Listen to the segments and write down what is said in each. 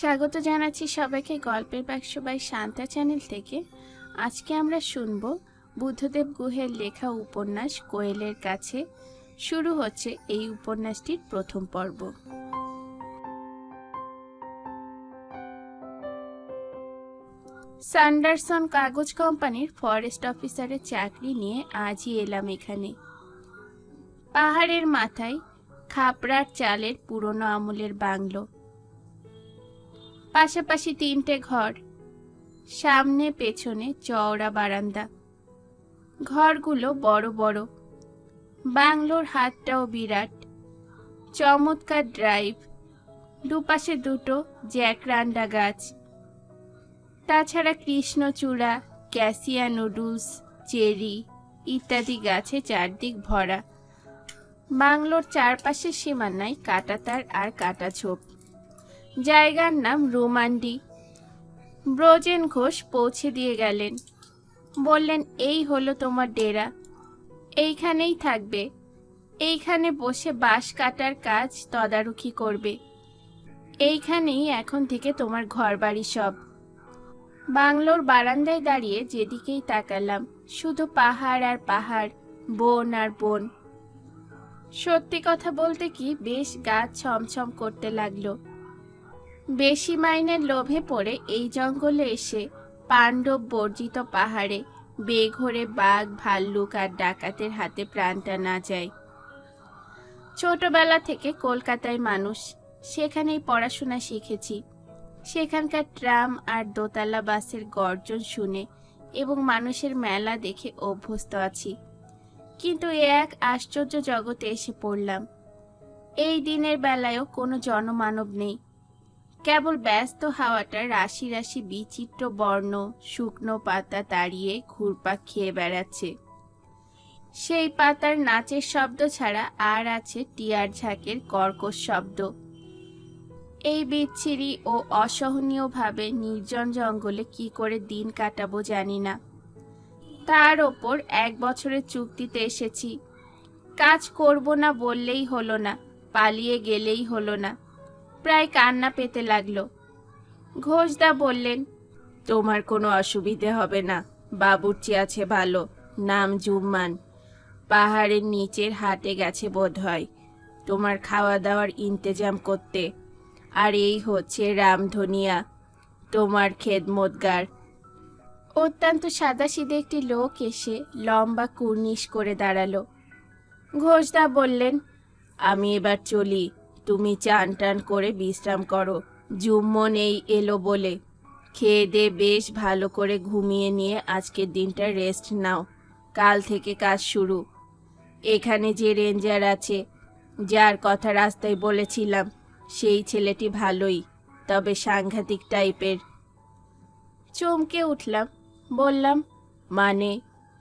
স্বাগত জানাচ্ছি সবাইকে গল্পের বাক্স বাই শান্তা চ্যানেল থেকে। আজকে আমরা শুনব বুদ্ধদেব গুহের লেখা উপন্যাস কোয়েলের কাছে। শুরু হচ্ছে এই উপন্যাসটির প্রথম পর্ব। স্যান্ডারসন কাগজ কোম্পানির ফরেস্ট অফিসারের চাকরি নিয়ে আজই এলাম এখানে। পাহাড়ের মাথায় খাপড়ার চালের পুরনো আমলের বাংলো, পাশাপাশি 3টে ঘর, সামনে পেছনে চওড়া বারান্দা। ঘরগুলো বড় বড়, বাংলোর হাতটাও বিরাট, চমৎকার ড্রাইভ, দুপাশে 2টো জ্যাকরান্ডা গাছ, তাছাড়া কৃষ্ণচূড়া, ক্যাসিয়া নুডলস, চেরি ইত্যাদি গাছে চারদিক ভরা। বাংলোর চারপাশের সীমানায় কাঁটাতার আর কাঁটাঝোপ। জায়গার নাম রোমান্ডি। ব্রজেন ঘোষ পৌঁছে দিয়ে গেলেন, বললেন এই হলো তোমার ডেরা, এইখানেই থাকবে, এইখানে বসে বাঁশ কাটার কাজ তদারকি করবে, এইখানেই এখন থেকে তোমার ঘর বাড়ি সব। বাংলোর বারান্দায় দাঁড়িয়ে যেদিকেই তাকালাম শুধু পাহাড় আর পাহাড়, বন আর বন। সত্যি কথা বলতে কি বেশ গা ছমছম করতে লাগলো। বেশি মাইনের লোভে পড়ে এই জঙ্গলে এসে পাণ্ডব বর্জিত পাহাড়ে বেঘোরে বাঘ, ভাল্লুক আর ডাকাতের হাতে প্রাণটা না যায়। ছোটবেলা থেকে কলকাতায় মানুষ, সেখানেই পড়াশোনা শিখেছি। সেখানকার ট্রাম আর দোতলা বাসের গর্জন শুনে এবং মানুষের মেলা দেখে অভ্যস্ত আছি। কিন্তু এক আশ্চর্য জগতে এসে পড়লাম। এই দিনের বেলায়ও কোনো জনমানব নেই, কেবল ব্যস্ত হাওয়াটা রাশি রাশি বিচিত্র বর্ণ শুকনো পাতা তাড়িয়ে ঘুরপাক খেয়ে বেড়াচ্ছে। সেই পাতার নাচের শব্দ ছাড়া আর আছে টিয়ার ঝাঁকের কর্কশ শব্দ। এই বিচ্ছিরি ও অসহনীয়ভাবে নির্জন জঙ্গলে কি করে দিন কাটাবো জানি না। তার ওপর 1 বছরের চুক্তিতে এসেছি। কাজ করব না বললেই হলো না, পালিয়ে গেলেই হলো না। প্রায় কান্না পেতে লাগলো। ঘোষদা বললেন, তোমার কোনো অসুবিধে হবে না, বাবুর্চি আছে ভালো, নাম জুম্মান, পাহাড়ের নিচের হাটে গেছে বোধ হয় তোমার খাওয়া দাওয়ার ইন্তেজাম করতে। আর এই হচ্ছে রামধনিয়া, তোমার খেদমতগার। অত্যন্ত সাদাসিধে একটি লোক এসে লম্বা কুর্নিশ করে দাঁড়ালো। ঘোষদা বললেন, আমি এবার চলি, তুমি চান টান করে বিশ্রাম করো, জুম্মন এই এলো বলে। খেয়ে দে বেশ ভালো করে ঘুমিয়ে নিয়ে আজকের দিনটা রেস্ট নাও, কাল থেকে কাজ শুরু। এখানে যে রেঞ্জার আছে, যার কথা রাস্তায় বলেছিলাম, সেই ছেলেটি ভালোই, তবে সাংঘাতিক টাইপের। চমকে উঠলাম, বললাম, মানে?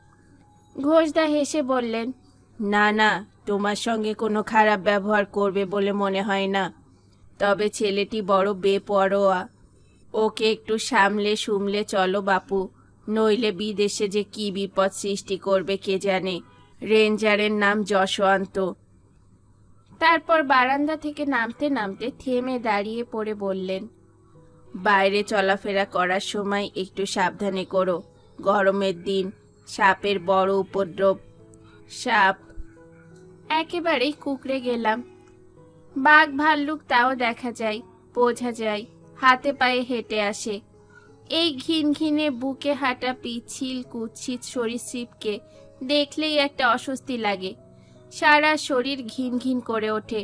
ঘোষদা হেসে বললেন, না না, তোমার সঙ্গে কোনো খারাপ ব্যবহার করবে বলে মনে হয় না, তবে ছেলেটি বড় বেপরোয়া। ওকে একটু সামলে সুমলে চলো বাপু, নইলে বিদেশে যে কি বিপদ সৃষ্টি করবে কে জানে। রেঞ্জারের নাম যশোয়ান্ত। তারপর বারান্দা থেকে নামতে নামতে থেমে দাঁড়িয়ে পড়ে বললেন, বাইরে চলাফেরা করার সময় একটু সাবধানে করো, গরমের দিন, সাপের বড় উপদ্রব। সাপ? একেবারেই কুকড়ে গেলাম। বাঘ ভাল্লুক তাও দেখা যায়, বোঝা যায়, হাতে পায়ে হেঁটে আসে। এই ঘিন ঘিনে বুকে হাঁটা পিচ্ছিল কুৎসিত সরীসৃপকে দেখলেই একটা অস্বস্তি লাগে, সারা শরীর ঘিন ঘিন করে ওঠে।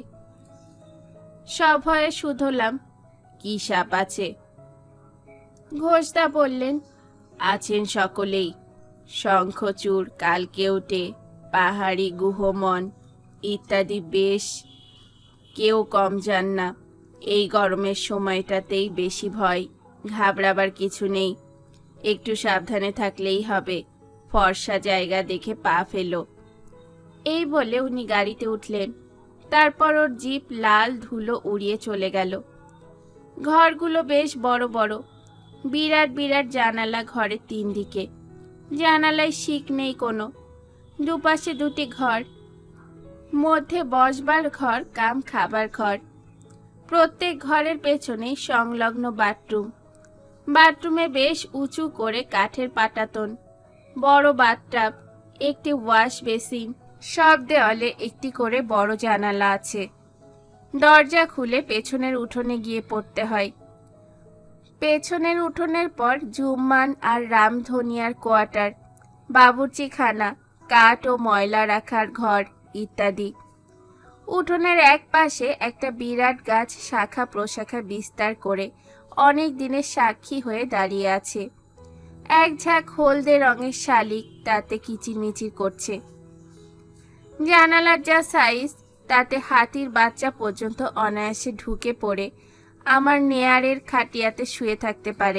সভয়ে শুধলাম, কি সাপ আছে? ঘোষদা বললেন, আছেন সকলেই, শঙ্খচূড়, কালকেউটে, পাহাড়ি গুহমন ইত্যাদি, বেশ কেউ কম যান না। এই গরমের সময়টাতেই বেশি ভয়, ঘাবড়াবার কিছু নেই, একটু সাবধানে থাকলেই হবে। ফর্সা জায়গা দেখে পা ফেলো। এই বলে উনি গাড়িতে উঠলেন। তারপর ওর জিপ লাল ধুলো উড়িয়ে চলে গেল। ঘরগুলো বেশ বড় বড়, বিরাট বিরাট জানালা ঘরের 3 দিকে। জানালায় শিক নেই কোনো, দুপাশে 2টি ঘর, মধ্যে বসবার ঘর কাম খাবার ঘর। প্রত্যেক ঘরের পেছনেই সংলগ্ন বাথরুম। বাথরুমে বেশ উঁচু করে কাঠের পাটাতন, বড় বাথটাব, একটি ওয়াশ বেসিন, সব দেওয়ালে একটি করে বড় জানালা আছে। দরজা খুলে পেছনের উঠোনে গিয়ে পড়তে হয়। পেছনের উঠোনের পর জুম্মান আর রামধনিয়ার কোয়ার্টার, বাবুর্চিখানা, কাঠ ও ময়লা রাখার ঘর ইত্যাদি। উঠোনের এক পাশে একটা বিরাট গাছ শাখা প্রশাখা বিস্তার করে অনেক দিনের সাক্ষী হয়ে দাঁড়িয়ে আছে। এক ঝাঁক হলদে রঙের শালিক তাতে কিচিরমিচির করছে। জানালার যা সাইজ, তাতে হাতির বাচ্চা পর্যন্ত অনায়াসে ঢুকে পড়ে আমার নেয়ারের খাটিয়াতে শুয়ে থাকতে পারে।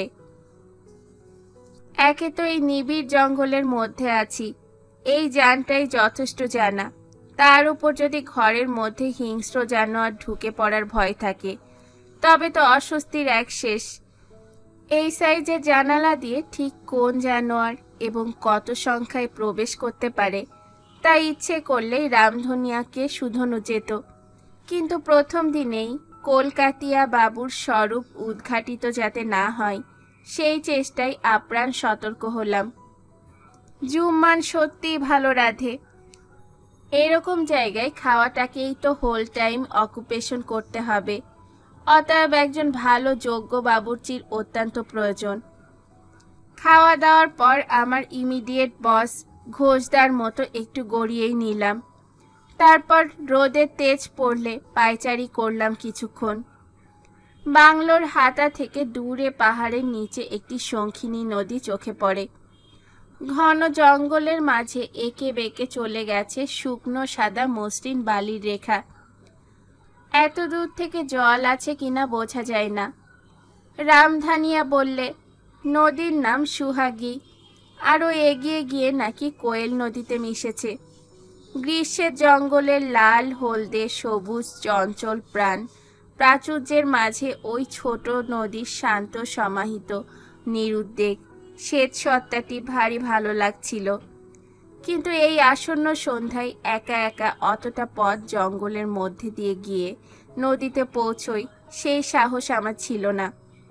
একে তো এই নিবিড় জঙ্গলের মধ্যে আছি, এই জানটাই যথেষ্ট জানা। তার উপর যদি ঘরের মধ্যে হিংস্র জানোয়ার ঢুকে পড়ার ভয় থাকে, তবে তো অস্বস্তির এক শেষ। এই সাইজের জানালা দিয়ে ঠিক কোন জানোয়ার এবং কত সংখ্যায় প্রবেশ করতে পারে তা ইচ্ছে করলেই রামধনিয়াকে শুধোনো যেত। কিন্তু প্রথম দিনেই কলকাতিয়া বাবুর স্বরূপ উদ্ঘাটিত যাতে না হয়, সেই চেষ্টায় আপ্রাণ সতর্ক হলাম। জুম্মান সত্যিই ভালো রাঁধে। এরকম জায়গায় খাওয়াটাকেই তো হোল টাইম অকুপেশন করতে হবে, অতএব একজন ভালো যোগ্য বাবুর্চির অত্যন্ত প্রয়োজন। খাওয়া দাওয়ার পর আমার ইমিডিয়েট বস ঘোষদার মতো একটু গড়িয়েই নিলাম। তারপর রোদের তেজ পড়লে পায়চারি করলাম কিছুক্ষণ। বাংলোর হাতা থেকে দূরে পাহাড়ের নিচে একটি শঙ্খিনী নদী চোখে পড়ে। ঘন জঙ্গলের মাঝে এঁকে বেঁকে চলে গেছে শুকনো সাদা মসৃণ বালির রেখা। এত দূর থেকে জল আছে কিনা বোঝা যায় না। রামধানিয়া বললে নদীর নাম সুহাগী, আরও এগিয়ে গিয়ে নাকি কোয়েল নদীতে মিশেছে। গ্রীষ্মের জঙ্গলের লাল হলদে সবুজ চঞ্চল প্রাণ প্রাচুর্যের মাঝে ওই ছোট নদীর শান্ত সমাহিত নিরুদ্বেগ শ্বেত সত্তাটি ভারী ভালো লাগছিল। কিন্তু এই আসন্ন সন্ধ্যায় একা একা অতটা পথ জঙ্গলের মধ্যে দিয়ে গিয়ে নদীতে পৌঁছই, সেই সাহস আমার ছিল না।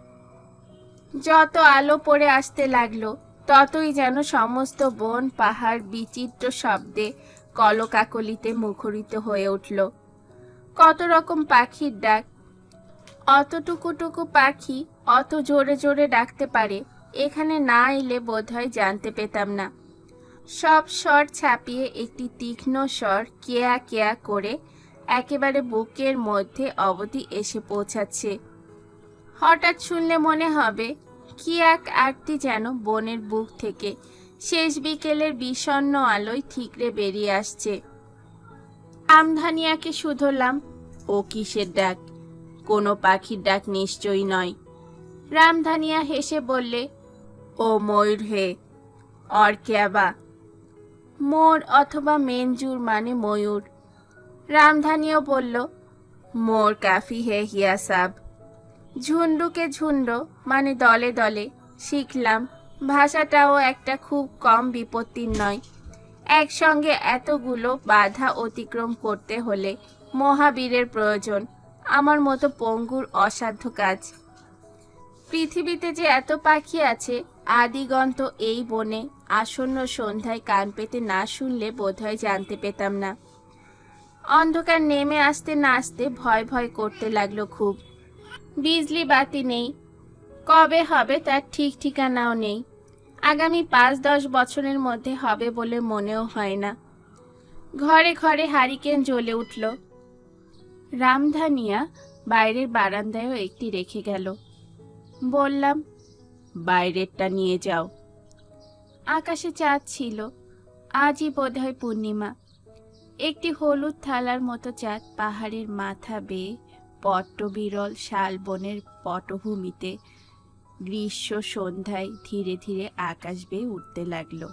যত আলো পড়ে আসতে লাগলো, ততই যেন সমস্ত বন পাহাড় বিচিত্র শব্দে কলকাকলিতে মুখরিত হয়ে উঠল। কত রকম পাখির ডাক। অতটুকুটুকু পাখি অত জোরে জোরে ডাকতে পারে, এখানে না এলে বোধহয় জানতে পেতাম না। সব স্বর ছাপিয়ে একটি তীক্ষ্ণ স্বর কেয়া কেয়া করে একেবারে বুকের মধ্যে অবধি এসে পৌঁছাচ্ছে। হঠাৎ শুনলে মনে হবে কি এক আরতি যেন বনের বুক থেকে শেষ বিকেলের বিষণ্ণ আলোয় ঠিকরে বেরিয়ে আসছে। রামধানিয়াকে শুধলাম, ও কিসের ডাক? কোনো পাখির ডাক নিশ্চয়ই নয়। রামধানিয়া হেসে বললে, ও ময়ূর হে, और क्या बा? মোর অথবা মেনজুর মানে ময়ূর। রামধানিয়া বলল, মোর কাফি হে হিয়া সাব। ঝুন্ডুকে ঝুন্ড মানে দলে দলে। শিখলাম ভাষাটাও একটা খুব কম বিপত্তির নয়। একসঙ্গে এতগুলো বাধা অতিক্রম করতে হলে মহাবীরের প্রয়োজন। আমার মতো পঙ্গুর অসাধ্য কাজ। পৃথিবীতে যে এত পাখি আছে, আদিগন্ত এই বনে আসন্ন সন্ধ্যায় কান পেতে না শুনলে বোধহয় জানতে পেতাম না। অন্ধকার নেমে আসতে না আসতে ভয় ভয় করতে লাগলো খুব। বিজলি বাতি নেই, কবে হবে তার ঠিক ঠিকানাও নেই। আগামী 5-10 বছরের মধ্যে হবে বলে মনেও হয় না। ঘরে ঘরে হারিকেন জ্বলে উঠল। রামধানিয়া বাইরের বারান্দায়ও একটি রেখে গেল। বললাম, বাইরেরটা নিয়ে যাও। আকাশে চাঁদ ছিল, আজই বোধহয় পূর্ণিমা। একটি হলুদ থালার মতো চাঁদ পাহাড়ের মাথা বেয়ে পট্টবিরল শালবনের পটভূমিতে গ্রীষ্ম সন্ধ্যায় ধীরে ধীরে আকাশ বেয়ে উঠতে লাগলো।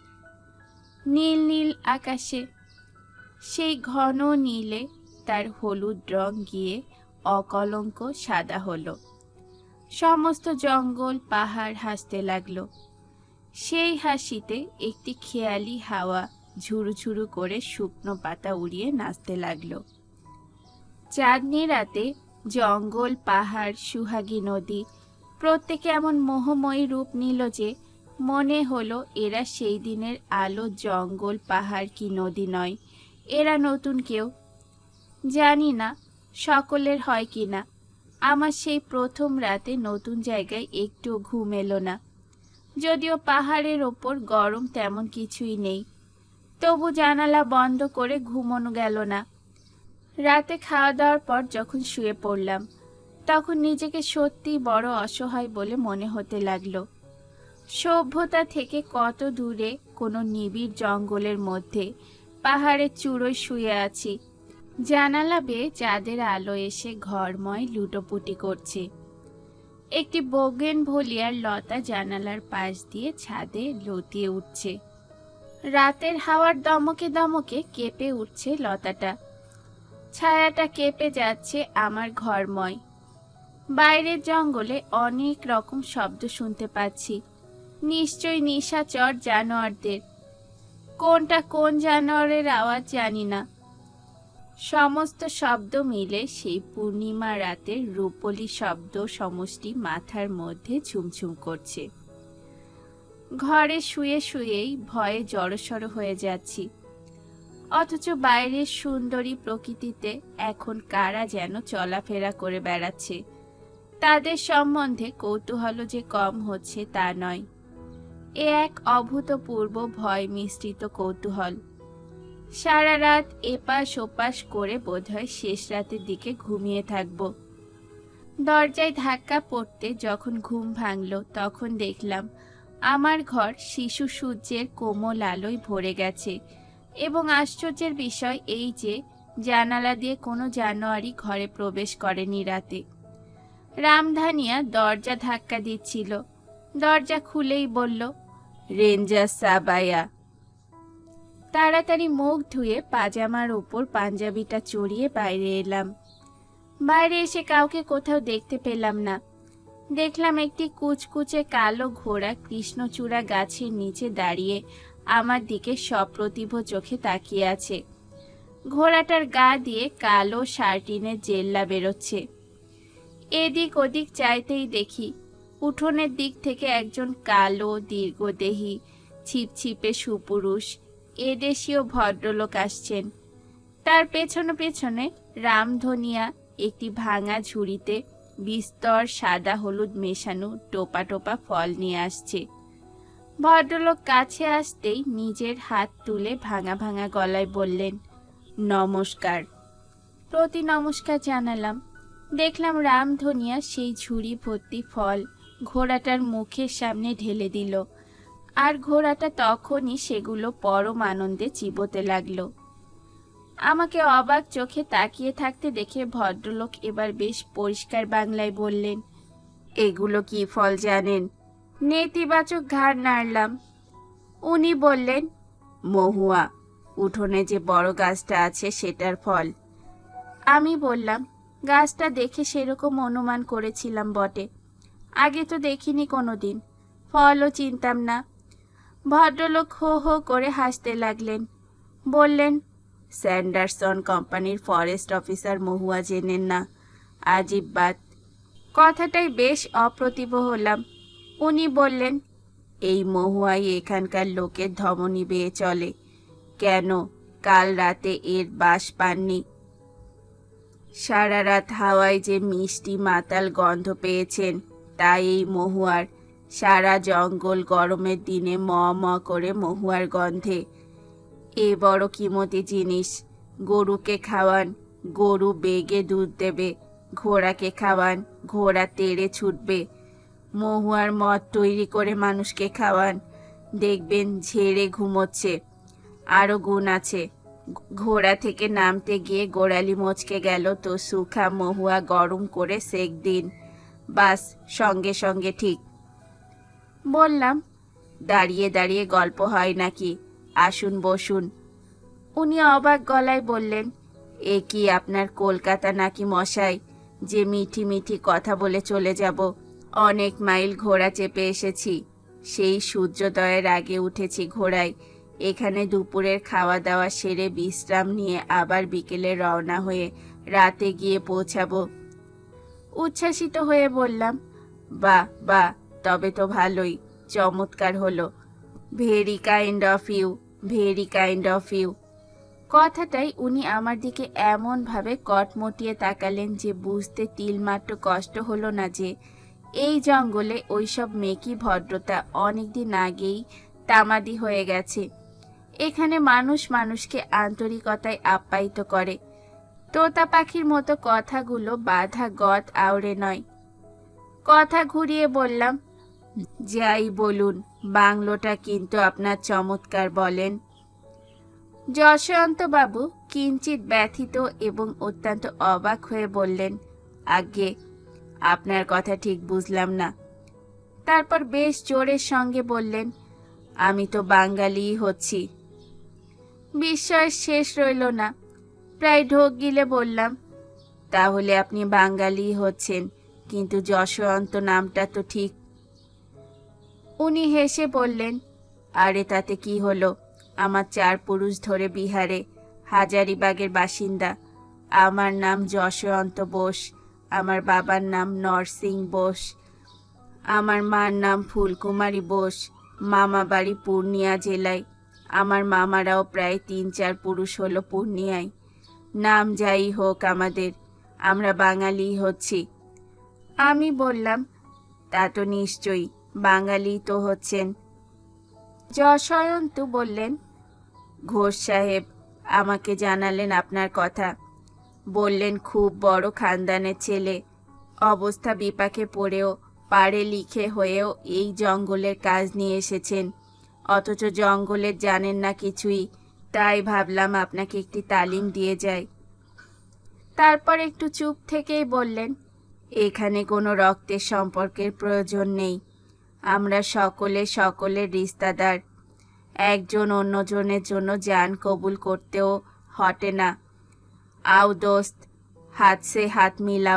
নীল নীল আকাশে সেই ঘন নীলে তার হলুদ রং গিয়ে অকলঙ্ক সাদা হলো। সমস্ত জঙ্গল পাহাড় হাসতে লাগলো। সেই হাসিতে একটি খেয়ালি হাওয়া ঝুরু ঝুরু করে শুকনো পাতা উড়িয়ে নাচতে লাগলো। চাঁদনি রাতে জঙ্গল, পাহাড়, সুহাগী নদী প্রত্যেকে এমন মোহময়ী রূপ নিল যে মনে হলো এরা সেই দিনের আলো জঙ্গল, পাহাড় কি নদী নয়, এরা নতুন কেউ। জানি না সকলের হয় কি না, আমার সেই প্রথম রাতে নতুন জায়গায় একটু ঘুম এলো না। যদিও পাহাড়ের ওপর গরম তেমন কিছুই নেই, তবু জানালা বন্ধ করে ঘুমোনো গেল না। রাতে খাওয়া দাওয়ার পর যখন শুয়ে পড়লাম তখন নিজেকে সত্যি বড় অসহায় বলে মনে হতে লাগলো। সভ্যতা থেকে কত দূরে কোনো নিবিড় জঙ্গলের মধ্যে পাহাড়ের চূড়োয় শুয়ে আছি। জানালা বেয়ে চাঁদের আলো এসে ঘরময় লুটোপুটি করছে। একটি বোগেনভেলিয়ার লতা জানালার পাশ দিয়ে ছাদে লতিয়ে উঠছে। রাতের হাওয়ার দমকে দমকে কেঁপে উঠছে লতাটা। ছায়াটা কেঁপে যাচ্ছে আমার ঘরময়। বাইরের জঙ্গলে অনেক রকম শব্দ শুনতে পাচ্ছি, নিশ্চয়ই নিশাচর জানোয়ারদের। কোনটা কোন জানোয়ারের আওয়াজ জানি না। সমস্ত শব্দ মিলে সেই পূর্ণিমা রাতের রূপলি শব্দ সমষ্টি মাথার মধ্যে ঝুমঝুম করছে। ঘরে শুয়ে শুয়েই ভয়ে জড়সড় হয়ে যাচ্ছি, অথচ বাইরের সুন্দরী প্রকৃতিতে এখন কারা যেন চলাফেরা করে বেড়াচ্ছে। তাদের সম্বন্ধে কৌতূহল যে কম হচ্ছে তা নয়, এ এক অভূতপূর্ব ভয় মিশ্রিত কৌতূহল। সারা রাত এপাশ ওপাশ করে বোধহয় শেষ রাতের দিকে ঘুমিয়ে থাকব। দরজায় ধাক্কা পড়তে যখন ঘুম ভাঙল তখন দেখলাম আমার ঘর শিশু সূর্যের কোমল আলোয় ভরে গেছে, এবং আশ্চর্যের বিষয় এই যে জানালা দিয়ে কোনো জানোয়ারই ঘরে প্রবেশ করেনি রাতে। রামধানিয়া দরজা ধাক্কা দিচ্ছিল, দরজা খুলেই বলল, রেঞ্জার সাবায়া। তাড়াতাড়ি মুখ ধুয়ে পাজামার উপর পাঞ্জাবিটা চড়িয়ে বাইরে এলাম। বাইরে এসে কাউকে কোথাও দেখতে পেলাম না। দেখলাম একটি কুচকুচে কালো ঘোড়া কৃষ্ণচূড়া গাছের নিচে দাঁড়িয়ে আমার দিকে সপ্রতিভ চোখে তাকিয়ে আছে। ঘোড়াটার গা দিয়ে কালো শার্টিনের জেল্লা বেরোচ্ছে। এদিক ওদিক চাইতেই দেখি উঠোনের দিক থেকে একজন কালো দীর্ঘদেহী ছিপছিপে সুপুরুষ এদেশীয় ভদ্রলোক আসছেন। তার পেছনে পেছনে রামধনিয়া একটি ভাঙা ঝুড়িতে বিস্তর সাদা হলুদ মেশানো টোপা টোপা ফল নিয়ে আসছে। ভদ্রলোক কাছে আসতেই নিজের হাত তুলে ভাঙা ভাঙা গলায় বললেন, নমস্কার। প্রতি নমস্কার জানালাম। দেখলাম রামধনিয়া সেই ঝুড়ি ভর্তি ফল ঘোড়াটার মুখের সামনে ঢেলে দিল, আর ঘোড়াটা তখনই সেগুলো পরম আনন্দে চিবোতে লাগলো। আমাকে অবাক চোখে তাকিয়ে থাকতে দেখে ভদ্রলোক এবার বেশ পরিষ্কার বাংলায় বললেন, এগুলো কি ফল জানেন? নেতিবাচক ঘাড় নাড়লাম। উনি বললেন, মহুয়া, উঠোনে যে বড় গাছটা আছে সেটার ফল। আমি বললাম, গাছটা দেখে সেরকম অনুমান করেছিলাম বটে, আগে তো দেখিনি কোনোদিন, ফলও চিনতাম না। ভদ্রলোক হো হো করে হাসতে লাগলেন। বললেন, স্যান্ডারসন কোম্পানির ফরেস্ট অফিসার মহুয়া জেনেন না? আজীব বাত। কথাটাই বেশ অপ্রতিভ হলাম। উনি বললেন, এই মহুয়াই এখানকার লোকের ধমনী বেয়ে চলে। কেন, কাল রাতে এর বাস পাননি? সারা রাত হাওয়ায় যে মিষ্টি মাতাল গন্ধ পেয়েছেন তাই এই মহুয়ার। সারা জঙ্গল গরমের দিনে ম ম করে মহুয়ার গন্ধে। এ বড় কিমতি জিনিস। গরুকে খাওয়ান, গরু বেগে দুধ দেবে। ঘোড়াকে খাওয়ান, ঘোড়া তেড়ে ছুটবে। মহুয়ার মদ তৈরি করে মানুষকে খাওয়ান, দেখবেন ঝেড়ে ঘুমোচ্ছে। আরও গুণ আছে। ঘোড়া থেকে নামতে গিয়ে গোড়ালি মচকে গেল তো সুখা মহুয়া গরম করে সেক দিন, বাস সঙ্গে সঙ্গে ঠিক। বললাম, দাঁড়িয়ে দাঁড়িয়ে গল্প হয় নাকি? আসুন বসুন। উনি অবাক গলায় বললেন, এ কি আপনার কলকাতা নাকি মশাই, যে মিঠি মিঠি কথা বলে চলে যাব? অনেক মাইল ঘোড়া চেপে এসেছি, সেই সূর্যোদয়ের আগে উঠেছি ঘোড়ায়। এখানে দুপুরের খাওয়া দাওয়া সেরে বিশ্রাম নিয়ে আবার বিকেলে রওনা হয়ে রাতে গিয়ে পৌঁছাবো। উচ্ছ্বাসিত হয়ে বললাম, বাহ বাহ, তবে তো ভালোই, চমৎকার হলো। Very kind of you, very kind of you. কথাটাই উনি আমার দিকে এমনভাবে কটমটিয়ে তাকালেন যে বুঝতে তিলমাত্র কষ্ট হলো না যে এই জঙ্গলে ওইসব মেকি ভদ্রতা অনেকদিন আগেই তামাদি হয়ে গেছে। এখানে মানুষ মানুষকে আন্তরিকতায় আপ্যায়িত করে। তোতা পাখির মতো কথাগুলো বাধা গত আওড়ে নয়। কথা ঘুরিয়ে বললাম, যাই বলুন, বাংলোটা কিন্তু আপনার চমৎকার বলেন। যশবন্তবাবু কিঞ্চিত ব্যথিত এবং অত্যন্ত অবাক হয়ে বললেন, আজ্ঞে, আপনার কথা ঠিক বুঝলাম না। তারপর বেশ জোরের সঙ্গে বললেন, আমি তো বাঙালি হচ্ছি। বিস্ময়ের শেষ রইল না। প্রায় ঢোক গিলে বললাম, তাহলে আপনি বাঙালি হচ্ছেন, কিন্তু যশবন্ত নামটা তো ঠিক। উনি হেসে বললেন, আরে তাতে কি হলো, আমার 4 পুরুষ ধরে বিহারে হাজারিবাগের বাসিন্দা। আমার নাম যশবন্ত বোস, আমার বাবার নাম নরসিং বোস, আমার মার নাম ফুলকুমারী বোস, মামা বাড়ি পূর্ণিয়া জেলায়। আমার মামারাও প্রায় 3-4 পুরুষ হলো পূর্ণিয়ায়। নাম যাই হোক আমাদের, আমরা বাঙালি হচ্ছি। আমি বললাম, তা তো নিশ্চয়ই, বাঙালি তো হচ্ছেন। যশবন্ত বললেন, ঘোষ সাহেব আমাকে জানালেন আপনার কথা। বললেন খুব বড় খানদানের ছেলে, অবস্থা বিপাকে পড়েও পাড়ে লিখে হয়েও এই জঙ্গলের কাজ নিয়ে এসেছেন, অথচ জঙ্গলের জানেন না কিছুই। তাই ভাবলাম আপনাকে একটি তালিম দিয়ে যাই। তারপর একটু চুপ থেকেই বললেন, এখানে কোনো রক্তের সম্পর্কের প্রয়োজন নেই। আমরা সকলে সকলের রিস্তাদার। একজন অন্যজনের জন্য জান কবুল করতেও হটে না। আও দোস্ত, হাত সে হাত মিলাও।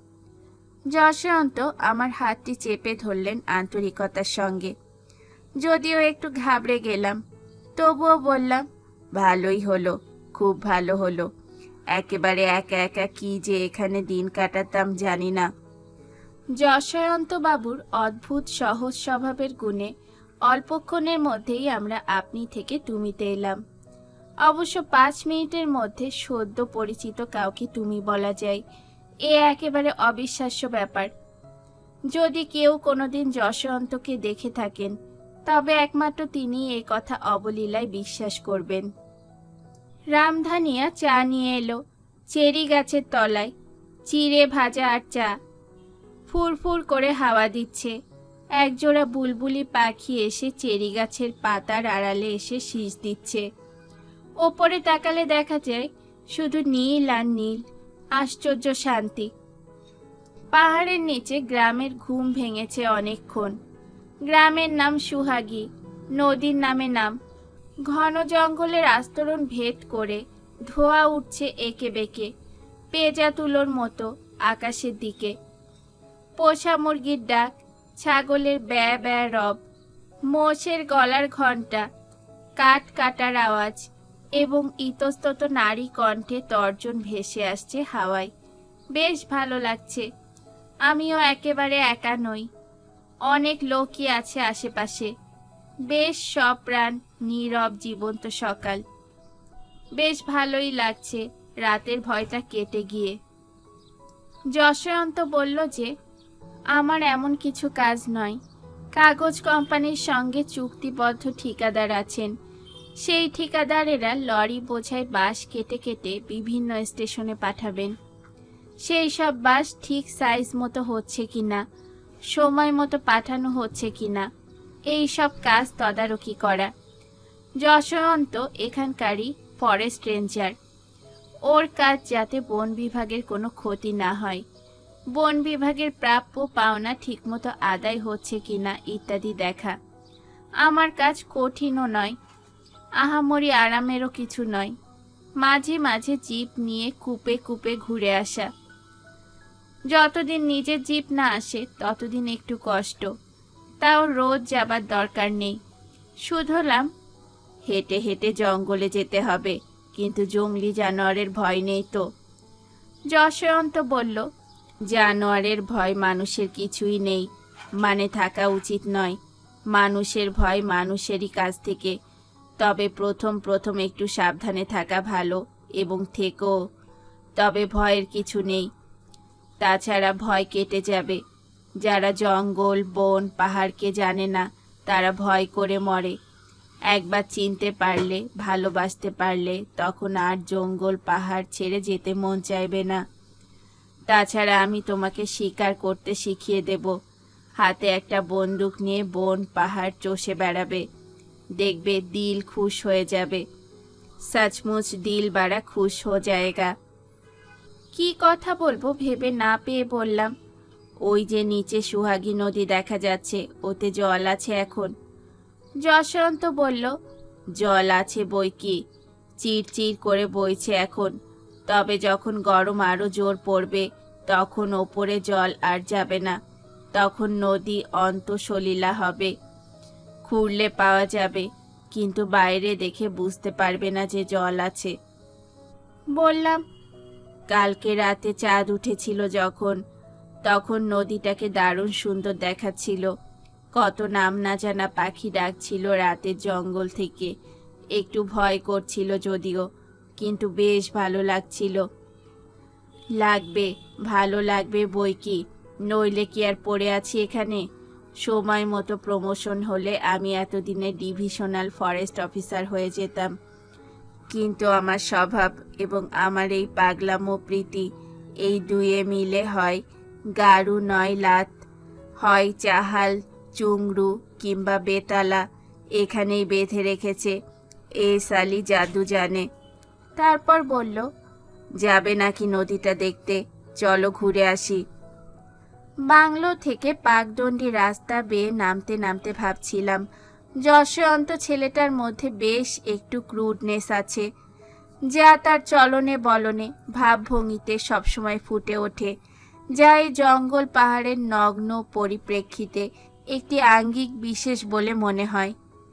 যশবন্ত আমার হাতটি চেপে ধরলেন আন্তরিকতার সঙ্গে। যদিও একটু ঘাবড়ে গেলাম, তবুও বললাম, ভালোই হলো, খুব ভালো হলো। একেবারে একা একা কি যে এখানে দিন কাটাতাম জানি না। যশবন্তবাবুর অদ্ভুত সহজ স্বভাবের গুণে অল্পক্ষণের মধ্যেই আমরা আপনি থেকে তুমিতে এলাম। অবশ্য 5 মিনিটের মধ্যে সদ্য পরিচিত কাউকে তুমি বলা যায়, এ একেবারে অবিশ্বাস্য ব্যাপার। যদি কেউ কোনোদিন যশবন্তকে দেখে থাকেন, তবে একমাত্র তিনি এই কথা অবলীলায় বিশ্বাস করবেন। রামধানিয়া চা নিয়ে এলো, চেরি গাছের তলায়, চিড়ে ভাজা আর চা। ফুরফুর করে হাওয়া দিচ্ছে। একজোড়া বুলবুলি পাখি এসে চেরি গাছের পাতার আড়ালে এসে শীষ দিচ্ছে। ওপরে তাকালে দেখা যায় শুধু নীল আর নীল, আশ্চর্য শান্তি। পাহাড়ের নিচে গ্রামের ঘুম ভেঙেছে অনেকক্ষণ। গ্রামের নাম সুহাগী, নদীর নামে নাম। ঘন জঙ্গলের আস্তরণ ভেদ করে ধোঁয়া উঠছে এঁকে বেঁকে, পেঁজা তুলোর মতো আকাশের দিকে। পোষা মুরগির ডাক, ছাগলের ব্যা ব্যা রব, মোষের গলার ঘণ্টা, কাঠ কাটার আওয়াজ এবং ইতস্তত নারী কণ্ঠে তর্জন ভেসে আসছে হাওয়ায়। বেশ ভালো লাগছে। আমিও একেবারে একা নই, অনেক লোকই আছে আশেপাশে। বেশ সপ্রাণ নীরব জীবন্ত সকাল। বেশ ভালোই লাগছে রাতের ভয়টা কেটে গিয়ে। যশবন্ত বলল যে আমার এমন কিছু কাজ নয়। কাগজ কোম্পানির সঙ্গে চুক্তিবদ্ধ ঠিকাদার আছেন। সেই ঠিকাদারেরা লরি বোঝাই বাঁশ কেটে কেটে বিভিন্ন স্টেশনে পাঠাবেন। সেই সব বাঁশ ঠিক সাইজ মতো হচ্ছে কিনা, সময় মতো পাঠানো হচ্ছে কিনা, এই সব কাজ তদারকি করা। যশবন্ত এখানকারই ফরেস্ট রেঞ্জার। ওর কাজ যাতে বন বিভাগের কোনো ক্ষতি না হয়, বন বিভাগের প্রাপ্য পাওনা ঠিকমতো আদায় হচ্ছে কিনা ইত্যাদি দেখা। আমার কাজ কঠিনও নয়, আহামরি আরামেরও কিছু নয়। মাঝে মাঝে জিপ নিয়ে কূপে কূপে ঘুরে আসা। যতদিন নিজের জিপ না আসে ততদিন একটু কষ্ট, তাও রোজ যাবার দরকার নেই। শুধলাম, হেঁটে হেঁটে জঙ্গলে যেতে হবে, কিন্তু জঙ্গলি জানোয়ারের ভয় নেই তো। যশবন্ত বলল, জানোয়ারের ভয় মানুষের কিছুই নেই, মানে থাকা উচিত নয়। মানুষের ভয় মানুষেরই কাছ থেকে। তবে প্রথম প্রথম একটু সাবধানে থাকা ভালো, এবং থেকো। তবে ভয়ের কিছু নেই। তাছাড়া ভয় কেটে যাবে। যারা জঙ্গল, বন, পাহাড়কে জানে না, তারা ভয় করে মরে। একবার চিনতে পারলে, ভালোবাসতে পারলে, তখন আর জঙ্গল, পাহাড় ছেড়ে যেতে মন চাইবে না। তাছাড়া আমি তোমাকে শিকার করতে শিখিয়ে দেব। হাতে একটা বন্দুক নিয়ে বন, পাহাড় চষে বেড়াবে। দেখবে দিল খুশ হয়ে যাবে। সচমুচ দিল বাড়া খুশ হো জায়েগা। কি কথা বলবো ভেবে না পেয়ে বললাম, ওই যে নিচে সুহাগী নদী দেখা যাচ্ছে, ওতে জল আছে এখন। যশবন্ত বলল, জল আছে বই কি, চিরচির করে বইছে এখন। তবে যখন গরম আরো জোর পড়বে, তখন ওপরে জল আর যাবে না। তখন নদী অন্তঃসলীলা হবে। খুঁড়লে পাওয়া যাবে, কিন্তু বাইরে দেখে বুঝতে পারবে না যে জল আছে। বললাম, কালকে রাতে চাঁদ উঠেছিল যখন, তখন নদীটাকে দারুণ সুন্দর দেখাচ্ছিল। কত নাম না জানা পাখি ডাকছিল রাতের জঙ্গল থেকে। একটু ভয় করছিল যদিও, কিন্তু বেশ ভালো লাগছিল। লাগবে, ভালো লাগবে বই কি, নইলে কি আর পড়ে আছি এখানে? সময় মতো প্রমোশন হলে আমি এতদিনে ডিভিশনাল ফরেস্ট অফিসার হয়ে যেতাম। কিন্তু আমার স্বভাব এবং আমার এই পাগলামো প্রীতি, এই দুয়ে মিলে হয় গাড়ু নয় লাত, হয় চাহাল, চুংরু কিংবা বেতালা এখানেই বেঁধে রেখেছে। এ সালি জাদু জানে। তারপর বলল, যাবে নাকি নদীটা দেখতে? চলো ঘুরে আসি। বাংলো থেকে পাকদণ্ডী রাস্তা বেয়ে নামতে নামতে ভাবছিলাম, যশবন্ত ছেলেটার মধ্যে বেশ একটু ক্রুডনেস আছে, যা তার চলনে বলনে, ভাবভঙ্গিতে সবসময় ফুটে ওঠে, যা এই জঙ্গল পাহাড়ের নগ্ন পরিপ্রেক্ষিতে একটি আঙ্গিক বিশেষ বলে মনে হয়।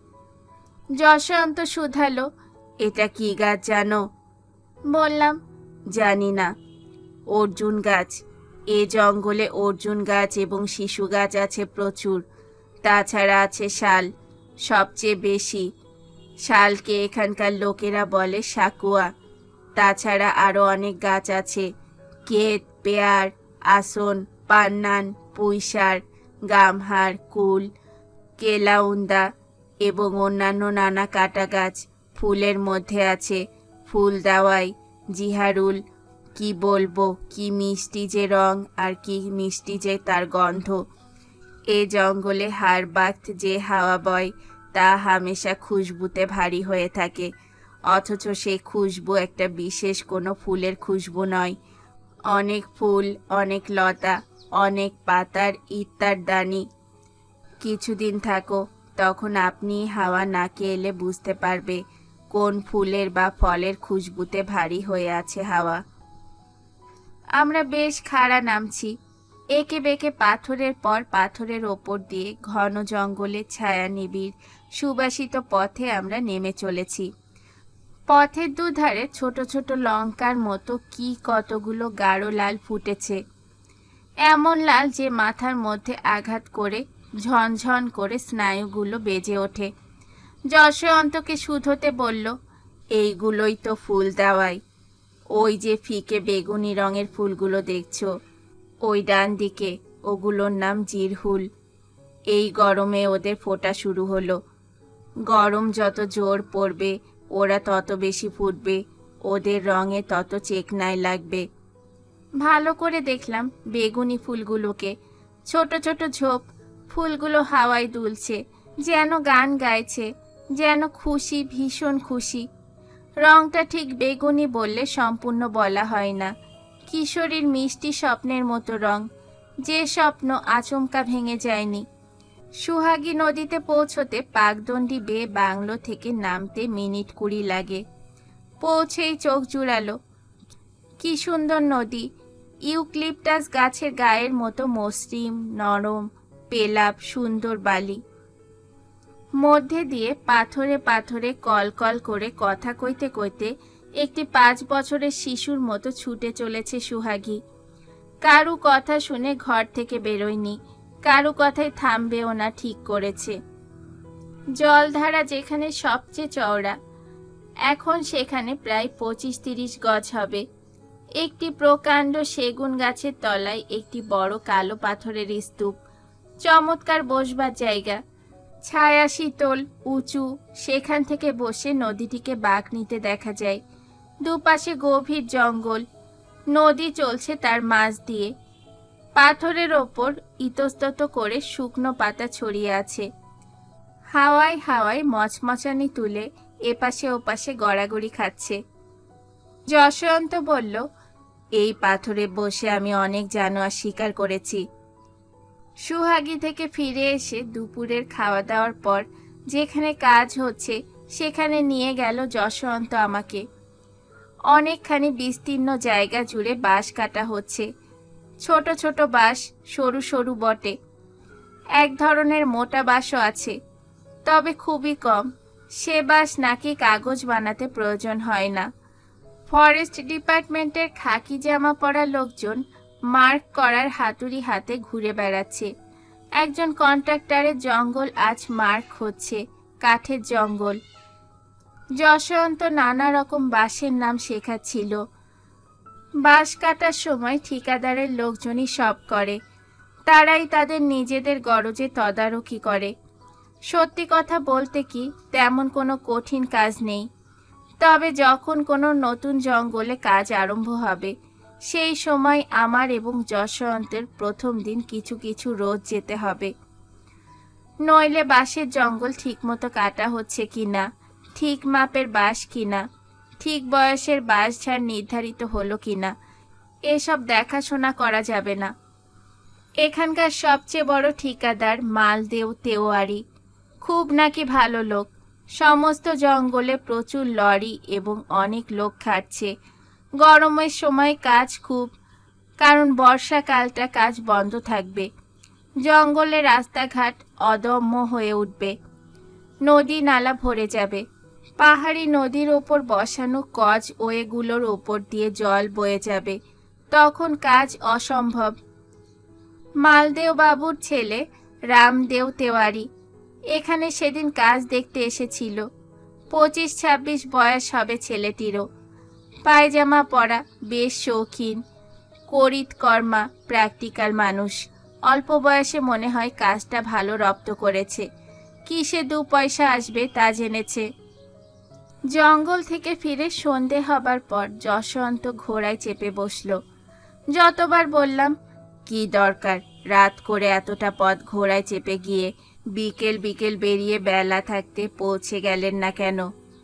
যশবন্ত শুধালো, এটা কি গাছ জানো? বললাম, জানি না। অর্জুন গাছ। এ জঙ্গলে অর্জুন গাছ এবং শিশু গাছ আছে প্রচুর। তাছাড়া আছে শাল, সবচেয়ে বেশি। শালকে এখানকার লোকেরা বলে সাকুয়া। তাছাড়া আরো অনেক গাছ আছে, কেত, পেয়ার, আসন, পান্নান, পুঁইশার, গামহার, কুল, কেলাউন্দা এবং অন্যান্য নানা কাটা গাছ। ফুলের মধ্যে আছে ফুলদাওয়াই, জিহারুল। কি বলবো, কি মিষ্টি যে রং আর কি মিষ্টি যে তার গন্ধ। এ জঙ্গলে হাড় বাঁধ যে হাওয়া বয়, তা হামেশা খুশবুতে ভারী হয়ে থাকে। অথচ সেই খুশবু একটা বিশেষ কোনো ফুলের খুশবু নয়। অনেক ফুল, অনেক লতা, অনেক পাতার ইত্যার দানি। কিছুদিন থাকো, তখন আপনি হাওয়া নাকে এলে বুঝতে পারবে কোন ফুলের বা ফলের খুশবুতে ভারী হয়ে আছে হাওয়া। আমরা বেশ খাড়া নামছি। একে বেঁকে পাথরের পর পাথরের ওপর দিয়ে ঘন জঙ্গলের ছায়া নিবিড় সুবাসিত পথে আমরা নেমে চলেছি। পথের দুধারে ছোট ছোট লঙ্কার মতো কি কতগুলো গাঢ় লাল ফুটেছে, এমন লাল যে মাথার মধ্যে আঘাত করে ঝনঝন করে স্নায়ুগুলো বেজে ওঠে। যশবন্তকে শুধোতে বলল, এইগুলোই তো ফুল দেওয়াই। ওই যে ফিকে বেগুনি রঙের ফুলগুলো দেখছো, ওই ডান দিকে, ওগুলোর নাম জিরহুল। এই গরমে ওদের ফোটা শুরু হলো। গরম যত জোর পড়বে, ওরা তত বেশি ফুটবে, ওদের রঙে তত চেকনায় লাগবে। ভালো করে দেখলাম বেগুনি ফুলগুলোকে, ছোট ছোট ঝোপ। ফুলগুলো হাওয়ায় দুলছে, যেন গান গাইছে, যেন খুশি, ভীষণ খুশি। রংটা ঠিক বেগুনি বললে সম্পূর্ণ বলা হয় না। কিশোরীর মিষ্টি স্বপ্নের মতো রং, যে স্বপ্ন আচমকা ভেঙে যায়নি। সুহাগী নদীতে পৌঁছতে পাকদণ্ডী বেয়ে বাংলো থেকে নামতে মিনিট 20 লাগে। পৌঁছেই চোখ জুড়ালো। কি সুন্দর নদী! ইউক্লিপটাস গাছের গায়ের মতো মসৃণ, নরম, পেলাব, সুন্দর বালি। মধ্যে দিয়ে পাথরে পাথরে কলকল করে কথা কইতে কইতে একটি 5 বছরের শিশুর মতো ছুটে চলেছে সুহাগী। কারু কথা শুনে ঘর থেকে বেরোয়নি, কারু কথায় থামবেও না ঠিক করেছে। জলধারা যেখানে সবচেয়ে চওড়া, এখন সেখানে প্রায় 25-30 গজ হবে। একটি প্রকাণ্ড সেগুন গাছের তলায় একটি বড় কালো পাথরের স্তূপ, চমৎকার বসবার জায়গা, ছায়া শীতল, উঁচু। সেখান থেকে বসে নদীটিকে বাঁক নিতে দেখা যায়। দুপাশে গভীর জঙ্গল, নদী চলছে তার মাঝ দিয়ে। পাথরের ওপর ইতস্তত করে শুকনো পাতা ছড়িয়ে আছে। হাওয়ায় হাওয়ায় মচমচানি তুলে এপাশে ওপাশে গড়াগড়ি খাচ্ছে। যশবন্ত বলল, এই পাথরে বসে আমি অনেক জানোয়ার শিকার করেছি। সুহাগী থেকে ফিরে এসে দুপুরের খাওয়া দাওয়ার পর যেখানে কাজ হচ্ছে সেখানে নিয়ে গেল যশবন্ত আমাকে। অনেকখানি বিস্তীর্ণ জায়গা জুড়ে বাঁশ কাটা হচ্ছে। ছোট ছোট বাঁশ, সরু সরু বটে। এক ধরনের মোটা বাঁশও আছে, তবে খুবই কম। সে বাঁশ নাকি কাগজ বানাতে প্রয়োজন হয় না। ফরেস্ট ডিপার্টমেন্টের খাকি জামা পরা লোকজন মার্ক করার হাতুড়ি হাতে ঘুরে বেড়াচ্ছে। একজন কন্ট্রাক্টরের জঙ্গল আজ মার্ক হচ্ছে, কাঠের জঙ্গল। যশবন্ত নানা রকম বাঁশের নাম শেখাচ্ছিল। বাঁশ কাটার সময় ঠিকাদারের লোকজনই সব করে, তারাই তাদের নিজেদের গরজে তদারকি করে। সত্যি কথা বলতে কি তেমন কোনো কঠিন কাজ নেই। তবে যখন কোনো নতুন জঙ্গলে কাজ আরম্ভ হবে সেই সময় আমার এবং যশবন্তের প্রথম দিন কিছু কিছু রোজ যেতে হবে। নইলে বাঁশের জঙ্গল ঠিকমতো কাটা হচ্ছে কিনা, ঠিক মাপের বাঁশ কিনা, ঠিক বয়সের বাঁশঝাড় নির্ধারিত হলো কিনা, এসব দেখাশোনা করা যাবে না। এখানকার সবচেয়ে বড় ঠিকাদার মালদেও তেওয়ারি, খুব নাকি ভালো লোক। সমস্ত জঙ্গলে প্রচুর লরি এবং অনেক লোক খাটছে। গরমের সময় কাজ খুব, কারণ বর্ষাকালটা কাজ বন্ধ থাকবে। জঙ্গলে রাস্তাঘাট অদম্য হয়ে উঠবে, নদী নালা ভরে যাবে। পাহাড়ি নদীর ওপর বসানো কজ ওয়েগুলোর ওপর দিয়ে জল বয়ে যাবে, তখন কাজ অসম্ভব। মালদেও বাবুর ছেলে রামদেও তেওয়ারি এখানে সেদিন কাজ দেখতে এসেছিল। 25-26 বয়স হবে ছেলেটিরও। পায়জামা পরা, বেশ শৌখিন, করিত কর্মা, প্র্যাকটিক্যাল মানুষ। অল্প বয়সে মনে হয় কাজটা ভালো রপ্ত করেছে। কিসে 2 পয়সা আসবে তা জেনেছে। জঙ্গল থেকে ফিরে সন্ধে হবার পর যশবন্ত ঘোড়ায় চেপে বসল। যতবার বললাম, কি দরকার রাত করে এতটা পথ ঘোড়ায় চেপে গিয়ে বিকেল বিকেল বেরিয়ে বেলা থাকতে পৌঁছে গেলেন না কেন?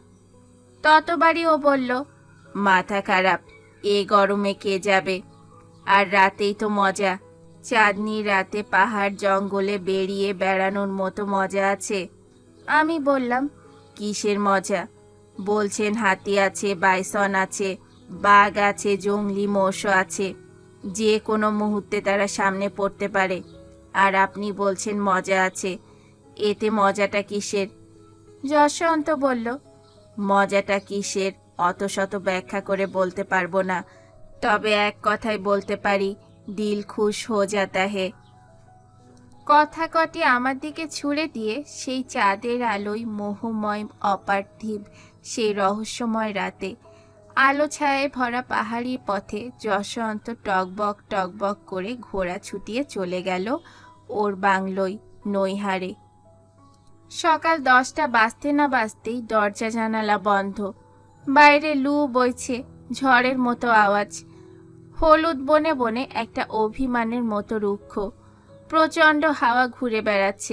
ততবারই ও বলল, মাথা খারাপ, এ গরমে কে যাবে? আর রাতেই তো মজা। চাঁদনি রাতে পাহাড় জঙ্গলে বেরিয়ে বেড়ানোর মতো মজা আছে। আমি বললাম, কিসের মজা? বলছেন হাতি আছে, বাইসন আছে, বাঘ আছে, জংলি মোষও আছে, যে কোনো মুহূর্তে তারা সামনে পড়তে পারে। আর আপনি বলছেন মজা আছে, এতে মজাটা কিসের? যশবন্ত বলল, মজাটা কিসের অত শত ব্যাখ্যা করে বলতে পারবো না, তবে এক কথায় বলতে পারি, দিল খুশ হো যাতা হে। কথা কটি আমার দিকে ছুড়ে দিয়ে সেই চাঁদের আলোয় মোহময় অপার্থিব সেই রহস্যময় রাতে আলো ছায়ায় ভরা পাহাড়ি পথে যশবন্ত টকবক টকবক করে ঘোড়া ছুটিয়ে চলে গেল ওর বাংলোয়, নৈহারে। সকাল 10টা বাজতে না বাজতেই দরজা জানালা বন্ধ। বাইরে লু বইছে, ঝড়ের মতো আওয়াজ। হলুদ বনে বনে একটা অভিমানের মতো রুক্ষ প্রচণ্ড হাওয়া ঘুরে বেড়াচ্ছে।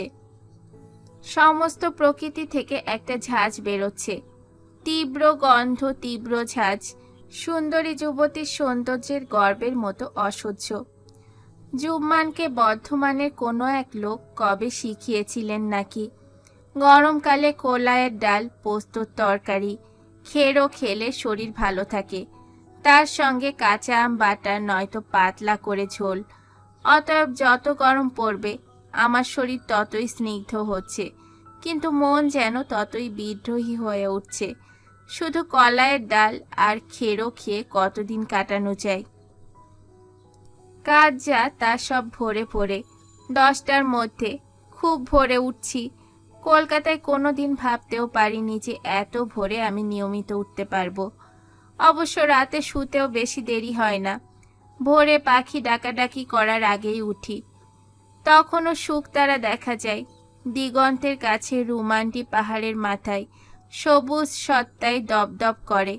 সমস্ত প্রকৃতি থেকে একটা ঝাঁজ বেরোচ্ছে, তীব্র গন্ধ, তীব্র ঝাঁজ। সুন্দরী যুবতীর সৌন্দর্যের গর্বের মতো অসহ্য। জুম্মানকে বর্ধমানের কোনো এক লোক কবে শিখিয়েছিলেন নাকি, গরমকালে কোলায়ের ডাল, পোস্তর তরকারি খেরো খেলে শরীর ভালো থাকে, তার সঙ্গে কাঁচা আম বাটা নয়তো পাতলা করে ঝোল। অতএব যত গরম পড়বে আমার শরীর ততই স্নিগ্ধ হচ্ছে, কিন্তু মন যেন ততই বিদ্রোহী হয়ে উঠছে। শুধু কলাইয়ের ডাল আর খেরো খেয়ে কতদিন কাটানো যায়? কাজ যা তা সব ভোরে ভোরে, 10টার মধ্যে। খুব ভোরে উঠছি। কলকাতায় কোনোদিন ভাবতেও পারিনি যে এত ভোরে আমি নিয়মিত উঠতে পারবো। অবশ্য রাতে শুতেও বেশি দেরি হয় না। ভোরে পাখি ডাকাডাকি করার আগেই উঠি। তখনও শুকতারা দেখা যায়। দিগন্তের কাছে রুমান্টি পাহাড়ের মাথায় সবুজ সত্তায় দপদপ করে।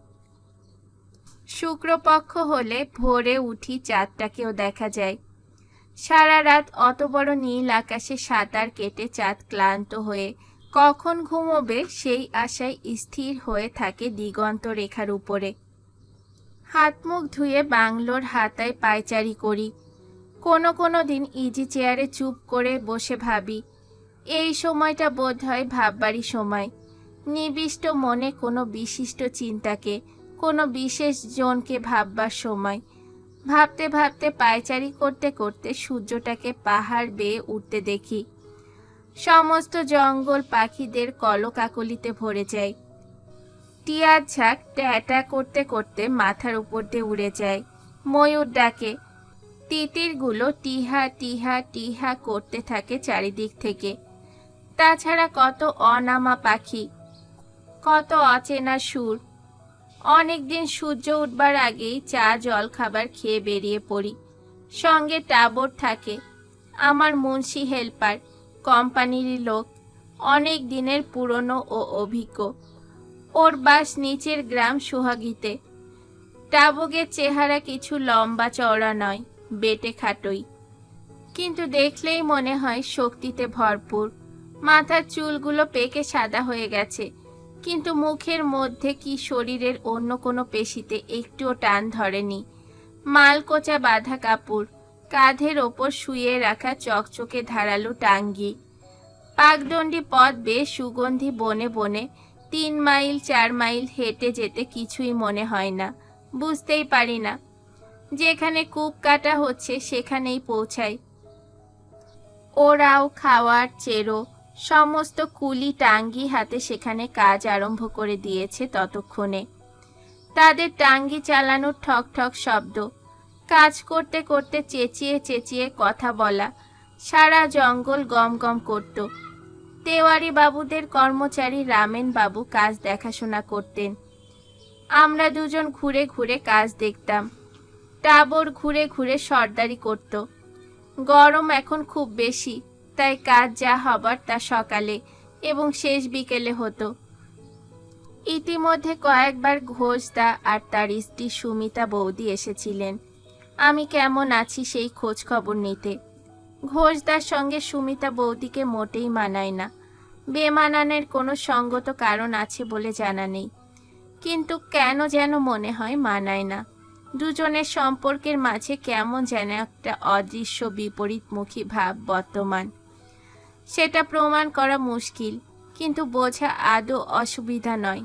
শুক্রপক্ষ হলে ভোরে উঠি, চাঁদটাকেও দেখা যায়। সারা রাত অত বড় নীল আকাশে সাঁতার কেটে চাঁদ ক্লান্ত হয়ে কখন ঘুমোবে সেই আশায় স্থির হয়ে থাকে দিগন্ত রেখার উপরে। হাত মুখ ধুয়ে বাংলোর হাতায় পায়চারি করি। কোনো দিন ইজি চেয়ারে চুপ করে বসে ভাবি, এই সময়টা বোধ হয় ভাববারই সময়। নিবিষ্ট মনে কোনো বিশিষ্ট চিন্তাকে, কোনো বিশেষ জনকে ভাববার সময়। ভাবতে ভাবতে পায়চারি করতে করতে সূর্যটাকে পাহাড় বেয়ে উঠতে দেখি। সমস্ত জঙ্গল পাখিদের কলকাকলিতে ভরে যায়। টিয়ার ঝাঁক ট্যাটা করতে করতে মাথার উপর দিয়ে উড়ে যায়। ময়ূর ডাকে। তিতিরগুলো টিহা টিহা টিহা করতে থাকে চারিদিক থেকে। তাছাড়া কত অনামা পাখি, কত অচেনা সুর। অনেকদিন সূর্য উঠবার আগেই চা জল খাবার খেয়ে বেরিয়ে পড়ি। সঙ্গে টাবর থাকে, আমার মুন্সি হেল্পার, কোম্পানিরই লোক, অনেক দিনের পুরনো ও অভিজ্ঞ। ওর বাস নিচের গ্রাম সোহাগীতে। টাবগের চেহারা কিছু লম্বা চওড়া নয়, বেটে খাটোই, কিন্তু দেখলেই মনে হয় শক্তিতে ভরপুর। মাথার চুলগুলো পেকে সাদা হয়ে গেছে, কিন্তু মুখের মধ্যে কি শরীরের অন্য কোনো পেশিতে একটুও টান ধরেনি। মালকোচা বাঁধা কাপড়, কাঁধের ওপর শুয়ে রাখা চকচকে ধারালো টাঙ্গি। পাকদণ্ডী পথ বেশ সুগন্ধি বনে বনে 3 মাইল 4 মাইল হেঁটে যেতে কিছুই মনে হয় না। বুঝতেই পারি না, যেখানে কূপ কাটা হচ্ছে সেখানেই পৌঁছাই। ওরাও খাওয়ার চেরো সমস্ত কুলি টাঙ্গি হাতে সেখানে কাজ আরম্ভ করে দিয়েছে ততক্ষণে। তাদের টাঙ্গি চালানোর ঠক ঠক শব্দ, কাজ করতে করতে চেঁচিয়ে চেঁচিয়ে কথা বলা, সারা জঙ্গল গম গম করত। তেওয়ারি বাবুদের কর্মচারী রামেন বাবু কাজ দেখাশোনা করতেন। আমরা দুজন ঘুরে ঘুরে কাজ দেখতাম। টাবর ঘুরে ঘুরে সর্দারি করত। গরম এখন খুব বেশি, তাই কাজ যা হবার তা সকালে এবং শেষ বিকেলে হতো। ইতিমধ্যে কয়েকবার ঘোষদা আর তার স্ত্রী সুমিতা বৌদি এসেছিলেন আমি কেমন আছি সেই খোঁজ খবর নিতে। ঘোষদার সঙ্গে সুমিতা বৌদিকে মোটেই মানায় না। বেমানানের কোনো সঙ্গত কারণ আছে বলে জানা নেই, কিন্তু কেন যেন মনে হয় মানায় না। দুজনের সম্পর্কের মাঝে কেমন যেন একটা অদৃশ্য বিপরীতমুখী ভাব বর্তমান। সেটা প্রমাণ করা মুশকিল, কিন্তু বোঝা আদৌ অসুবিধা নয়।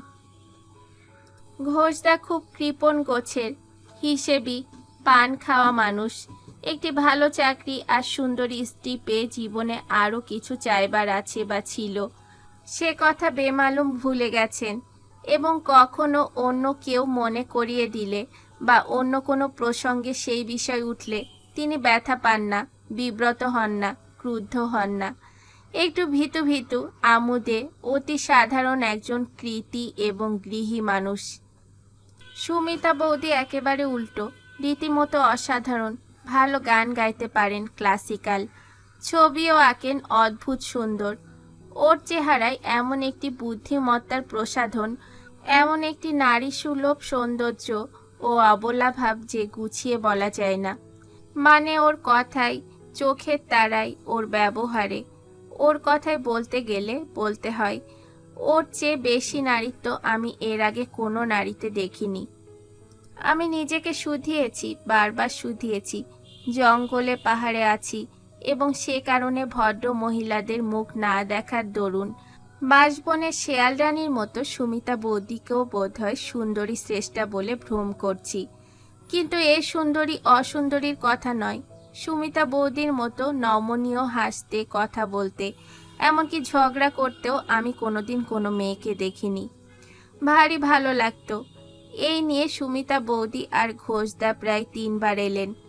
ঘোষদা খুব কৃপণ গোছের, হিসেবি, পান খাওয়া মানুষ। একটি ভালো চাকরি আর সুন্দরী স্ত্রী পেয়ে জীবনে আরও কিছু চাইবার আছে বা ছিল, সে কথা বেমালুম ভুলে গেছেন। এবং কখনো অন্য কেউ মনে করিয়ে দিলে বা অন্য কোনো প্রসঙ্গে সেই বিষয় উঠলে তিনি ব্যথা পান না, বিব্রত হন না, ক্রুদ্ধ হন না। একটু ভীতু ভীতু, আমোদে, অতি সাধারণ একজন কৃতি এবং গৃহী মানুষ। সুমিতা বৌদি একেবারে উল্টো, রীতিমতো অসাধারণ। ভালো গান গাইতে পারেন, ক্লাসিক্যাল, ছবিও আঁকেন অদ্ভুত সুন্দর। ওর চেহারায় এমন একটি বুদ্ধিমত্তার প্রসাধন, এমন একটি নারী সুলভ সৌন্দর্য ও অবলাভাব যে গুছিয়ে বলা যায় না। মানে ওর কথায়, চোখের তারায়, ওর ব্যবহারে। ওর কথায় বলতে গেলে বলতে হয়, ওর চেয়ে বেশি নারীত্ব আমি এর আগে কোনো নারীতে দেখিনি। আমি নিজেকে শুধিয়েছি, বারবার শুধিয়েছি। জঙ্গলে পাহাড়ে আছি এবং সে কারণে ভদ্র মহিলাদের মুখ না দেখার দরুন বাঁশবনের শেয়ালরানীর মতো সুমিতা বৌদিকেও বোধহয় সুন্দরী শ্রেষ্ঠা বলে ভ্রম করছি। কিন্তু এ সুন্দরী অসুন্দরীর কথা নয়। সুমিতা বৌদির মতো নমনীয়, হাসতে, কথা বলতে, এমনকি ঝগড়া করতেও আমি কোনোদিন কোনো মেয়েকে দেখিনি। ভারী ভালো লাগতো। এই নিয়ে সুমিতা বৌদি আর ঘোষদা প্রায় 3 বার এলেন।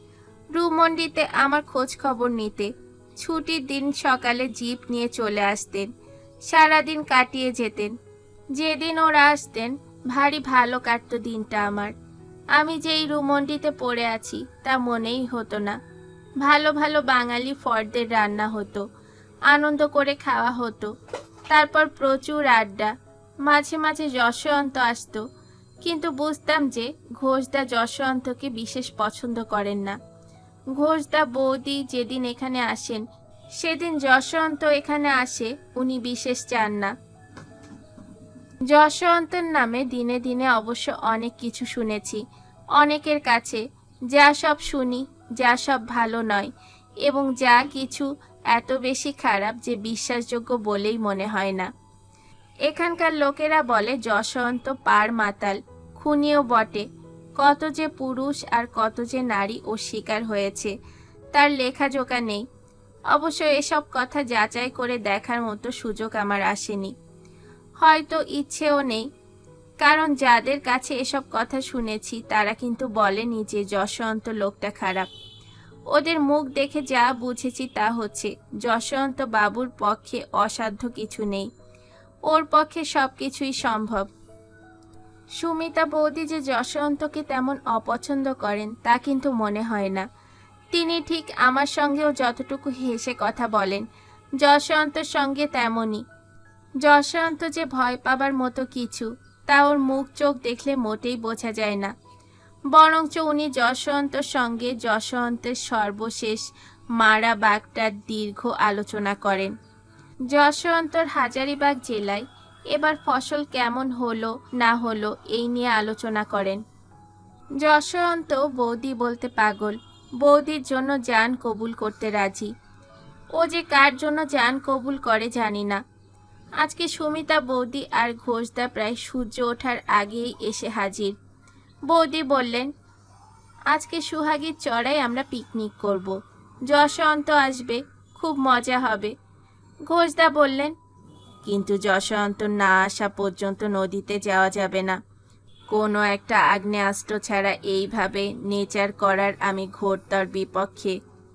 রুমন্ডিতে আমার খোঁজ খবর নিতে। ছুটির দিন সকালে জিপ নিয়ে চলে আসতেন, সারাদিন কাটিয়ে যেতেন। যেদিন ওরা আসতেন ভারী ভালো কাটতো দিনটা আমার। আমি যেই রুমন্ডিতে পড়ে আছি তা মনেই হতো না। ভালো ভালো বাঙালি ফর্দের রান্না হতো, আনন্দ করে খাওয়া হতো। তারপর প্রচুর আড্ডা, মাঝে মাঝে যশবন্ত আসতো, কিন্তু বুঝতাম যে ঘোষদা যশবন্তকে বিশেষ পছন্দ করেন না। ঘোষদা বৌদি যেদিন এখানে আসেন সেদিন যশবন্ত এখানে আসে উনি বিশেষ চান না। যশবন্তের নামে দিনে দিনে অবশ্য অনেক কিছু শুনেছি অনেকের কাছে, যা সব শুনি, যা সব ভালো নয়, এবং যা কিছু এত বেশি খারাপ যে বিশ্বাসযোগ্য বলেই মনে হয় না। এখানকার লোকেরা বলে যশবন্ত পার মাতাল, খুনিও বটে। কত যে পুরুষ আর কত যে নারী ও শিকার হয়েছে তার লেখাজোখা নেই। অবশ্য এসব কথা যাচাই করে দেখার মতো সুযোগ আমার আসেনি, হয়তো ইচ্ছেও নেই। কারণ যাদের কাছে এসব কথা শুনেছি তারা কিন্তু বলেনি যে যশবন্ত লোকটা খারাপ। ওদের মুখ দেখে যা বুঝেছি তা হচ্ছে যশবন্ত বাবুর পক্ষে অসাধ্য কিছু নেই, ওর পক্ষে সবকিছুই সম্ভব। সুমিতা বৌদি যে যশবন্তকে তেমন অপছন্দ করেন তা কিন্তু মনে হয় না। তিনি ঠিক আমার সঙ্গেও যতটুকু হেসে কথা বলেন যশবন্তর সঙ্গে তেমনই। যশবন্ত যে ভয় পাবার মতো কিছু তা ওর মুখ চোখ দেখলে মোটেই বোঝা যায় না। বরঞ্চ উনি যশবন্তর সঙ্গে যশবন্তের সর্বশেষ মারা বাঘটার দীর্ঘ আলোচনা করেন। যশবন্তর হাজারীবাগ জেলায় এবার ফসল কেমন হলো না হলো এই নিয়ে আলোচনা করেন। যশবন্ত বৌদি বলতে পাগল, বৌদির জন্য জান কবুল করতে রাজি। ও যে কার জন্য জান কবুল করে জানি না। আজকে সুমিতা বৌদি আর ঘোষদা প্রায় সূর্য ওঠার আগেই এসে হাজির। বৌদি বললেন, আজকে সুহাগীর চড়াই আমরা পিকনিক করব, যশবন্ত আসবে, খুব মজা হবে। ঘোষদা বললেন, কিন্তু যশবন্ত না আসা পর্যন্ত নদীতে যাওয়া যাবে না। কোনো একটা আগ্নেয়াস্ত্র ছাড়া এইভাবে নেচার করার আমি ঘোরতর বিপক্ষে।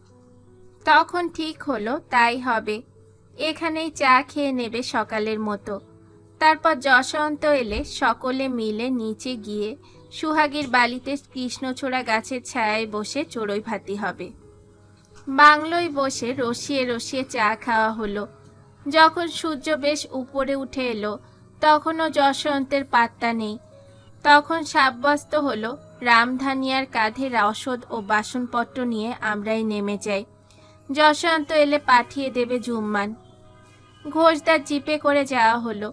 তখন ঠিক হলো তাই হবে, এখানেই চা খেয়ে নেবে সকালের মতো। তারপর যশবন্ত এলে সকলে মিলে নিচে গিয়ে সুহাগীর বালিতে কৃষ্ণচূড়া গাছের ছায়ায় বসে চড়ুই ভাতি হবে। বাংলোয় বসে রসিয়ে রসিয়ে চা খাওয়া হলো। যখন সূর্য বেশ উপরে উঠে এলো তখনও যশবন্তের পাত্তা নেই। তখন সাব্যস্ত হলো রামধানিয়ার কাঁধে রসদ ও বাসনপত্র নিয়ে আমরাই নেমে যাই। যশবন্ত এলে পাঠিয়ে দেবে জুম্মান। ঘোষদার জিপে করে যাওয়া হলো।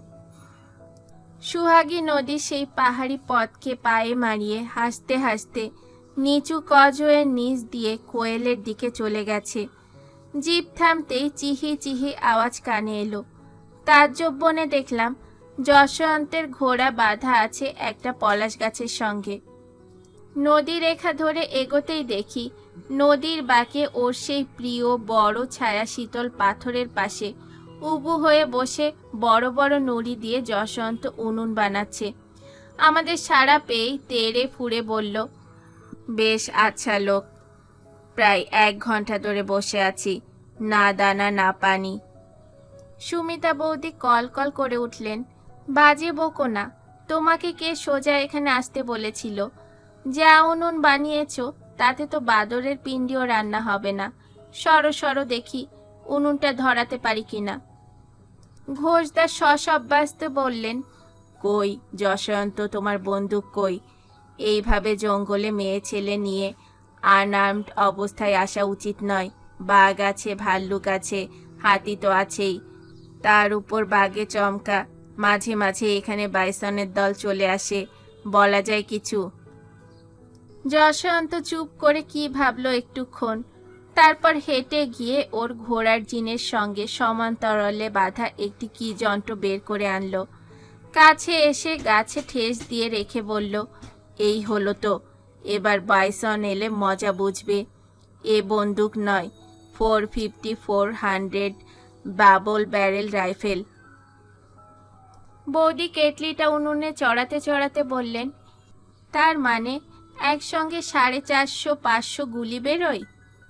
সুহাগী নদীর সেই পাহাড়ি পথকে পায়ে মারিয়ে হাসতে হাসতে নিচু কজয়ের নিচ দিয়ে কোয়েলের দিকে চলে গেছে। জিপ থামতেই চিহি চিহি আওয়াজ কানে এলো। তাজ্জব বনে দেখলাম যশবন্তের ঘোড়া বাঁধা আছে একটা পলাশ গাছের সঙ্গে। নদী রেখা ধরে এগোতেই দেখি নদীর বাঁকে ওর সেই প্রিয় বড় ছায়া শীতল পাথরের পাশে উবু হয়ে বসে বড় বড় নুড়ি দিয়ে যশবন্ত উনুন বানাচ্ছে। আমাদের সাড়া পেয়েই তেড়ে ফুড়ে বলল, বেশ আচ্ছা লোক, প্রায় 1 ঘন্টা ধরে বসে আছি, না দানা না পানি। সুমিতা বৌদি কল কল করে উঠলেন, বাজে বকো না, তোমাকে কে সোজা এখানে আসতে বলেছিল? যা উনুন বানিয়েছ তাতে তো বাদরের পিণ্ডিও রান্না হবে না। সরো সরো দেখি উনুনটা ধরাতে পারি কিনা। ঘোষদা সশব্যস্ত বললেন, কই যশবন্ত, তোমার বন্দুক কই? এইভাবে জঙ্গলে মেয়ে ছেলে নিয়ে আনআর্মড অবস্থায় আসা উচিত নয়। বাঘ আছে, ভাল্লুক আছে, হাতি তো আছেই, তার উপর বাঘে চমকা। মাঝে মাঝে এখানে বাইসনের দল চলে আসে, বলা যায় কিছু? যশবন্ত চুপ করে কি ভাবলো একটুক্ষণ, তারপর হেঁটে গিয়ে ওর ঘোড়ার জিনের সঙ্গে সমান্তরালে বাঁধা একটি কি যন্ত্র বের করে আনলো। কাছে এসে গাছে ঠেস দিয়ে রেখে বলল, এই হলো তো, এবার বাইসন এলে মজা বুঝবে। এ বন্দুক নয়, 450-400 বাবল ব্যারেল রাইফেল। বৌদি কেটলিটা উনুনে চড়াতে চড়াতে বললেন, তার মানে একসঙ্গে 450-500 গুলি বেরোয়?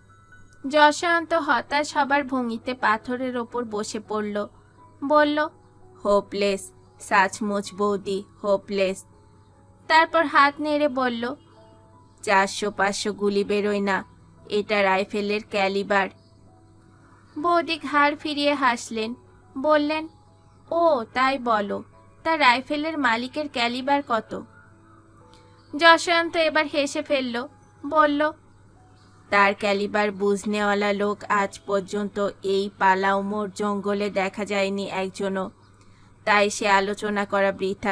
যশবন্ত হতাশ হবার ভঙ্গিতে পাথরের ওপর বসে পড়ল। বলল, হোপলেস, সাচমুচ বৌদি, হোপলেস। তারপর হাত নেড়ে বলল, 400-500 গুলি বেরোয় না, এটা রাইফেলের ক্যালিবার। বৌদি ঘাড় ফিরিয়ে হাসলেন, বললেন, ও তাই বলো, তা রাইফেলের মালিকের ক্যালিবার কত? যশবন্ত এবার হেসে ফেলল, বলল, তার ক্যালিবার বুঝনেওয়ালা লোক আজ পর্যন্ত এই পালাউমোর জঙ্গলে দেখা যায়নি একজনও, তাই সে আলোচনা করা বৃথা।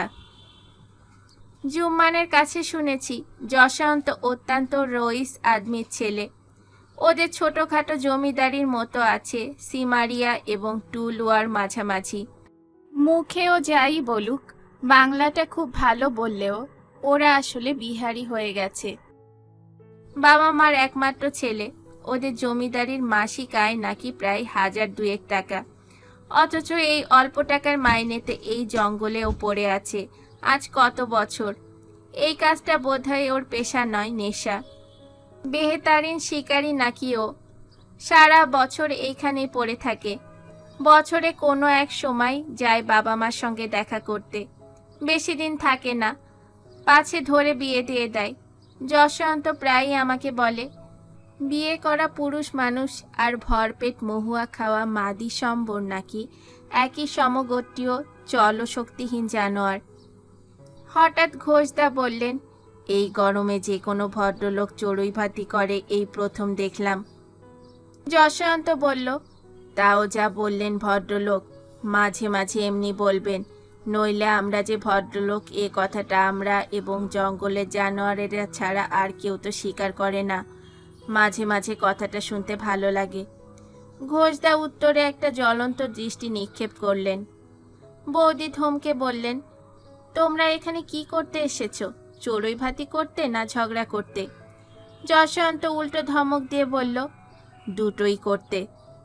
জুম্মানের কাছে শুনেছি যশবন্ত অত্যন্ত রইস আদমির ছেলে। ওদের ছোটখাটো জমিদারির মতো আছে সিমারিয়া এবং টুলওয়ার মাঝামাঝি। মুখেও যাই বলুক, বাংলাটা খুব ভালো বললেও ওরা আসলে বিহারি হয়ে গেছে। বাবা মার একমাত্র ছেলে, ওদের জমিদারির মাসিক আয় নাকি প্রায় 1000-2 টাকা, অথচ এই অল্প টাকার মাইনেতে এই জঙ্গলেও পড়ে আছে আজ কত বছর। এই কাজটা বোধহয় ওর পেশা নয়, নেশা। বেহেতারিন শিকারী নাকি ও, সারা বছর এইখানেই পড়ে থাকে। বছরে কোনো এক সময় যায় বাবা মার সঙ্গে দেখা করতে, বেশি দিন থাকে না, পাছে ধরে বিয়ে দিয়ে দেয়। যশবন্ত প্রায়ই আমাকে বলে, বিয়ে করা পুরুষ মানুষ আর ভরপেট মহুয়া খাওয়া মাদি সম্বর নাকি একই সমগোত্রীয় চলশক্তিহীন জানোয়ার। হঠাৎ ঘোষদা বললেন, এই গরমে যে কোনো ভদ্রলোক চড়ুই ভাতি করে এই প্রথম দেখলাম। যশবন্ত বলল, তাও যা বললেন ভদ্রলোক, মাঝে মাঝে এমনি বলবেন, নইলে আমরা যে ভদ্রলোক এ কথাটা আমরা এবং জঙ্গলের জানোয়ারেরা ছাড়া আর কেউ তো স্বীকার করে না। মাঝে মাঝে কথাটা শুনতে ভালো লাগে। ঘোষদা উত্তরে একটা জ্বলন্ত দৃষ্টি নিক্ষেপ করলেন। বৌদি থমকে বললেন, তোমরা এখানে কি করতে এসেছ? চড়ুই ভাতি করতে না ঝগড়া করতে? যশবন্ত উল্টো ধমক দিয়ে বলল, দুটোই করতে।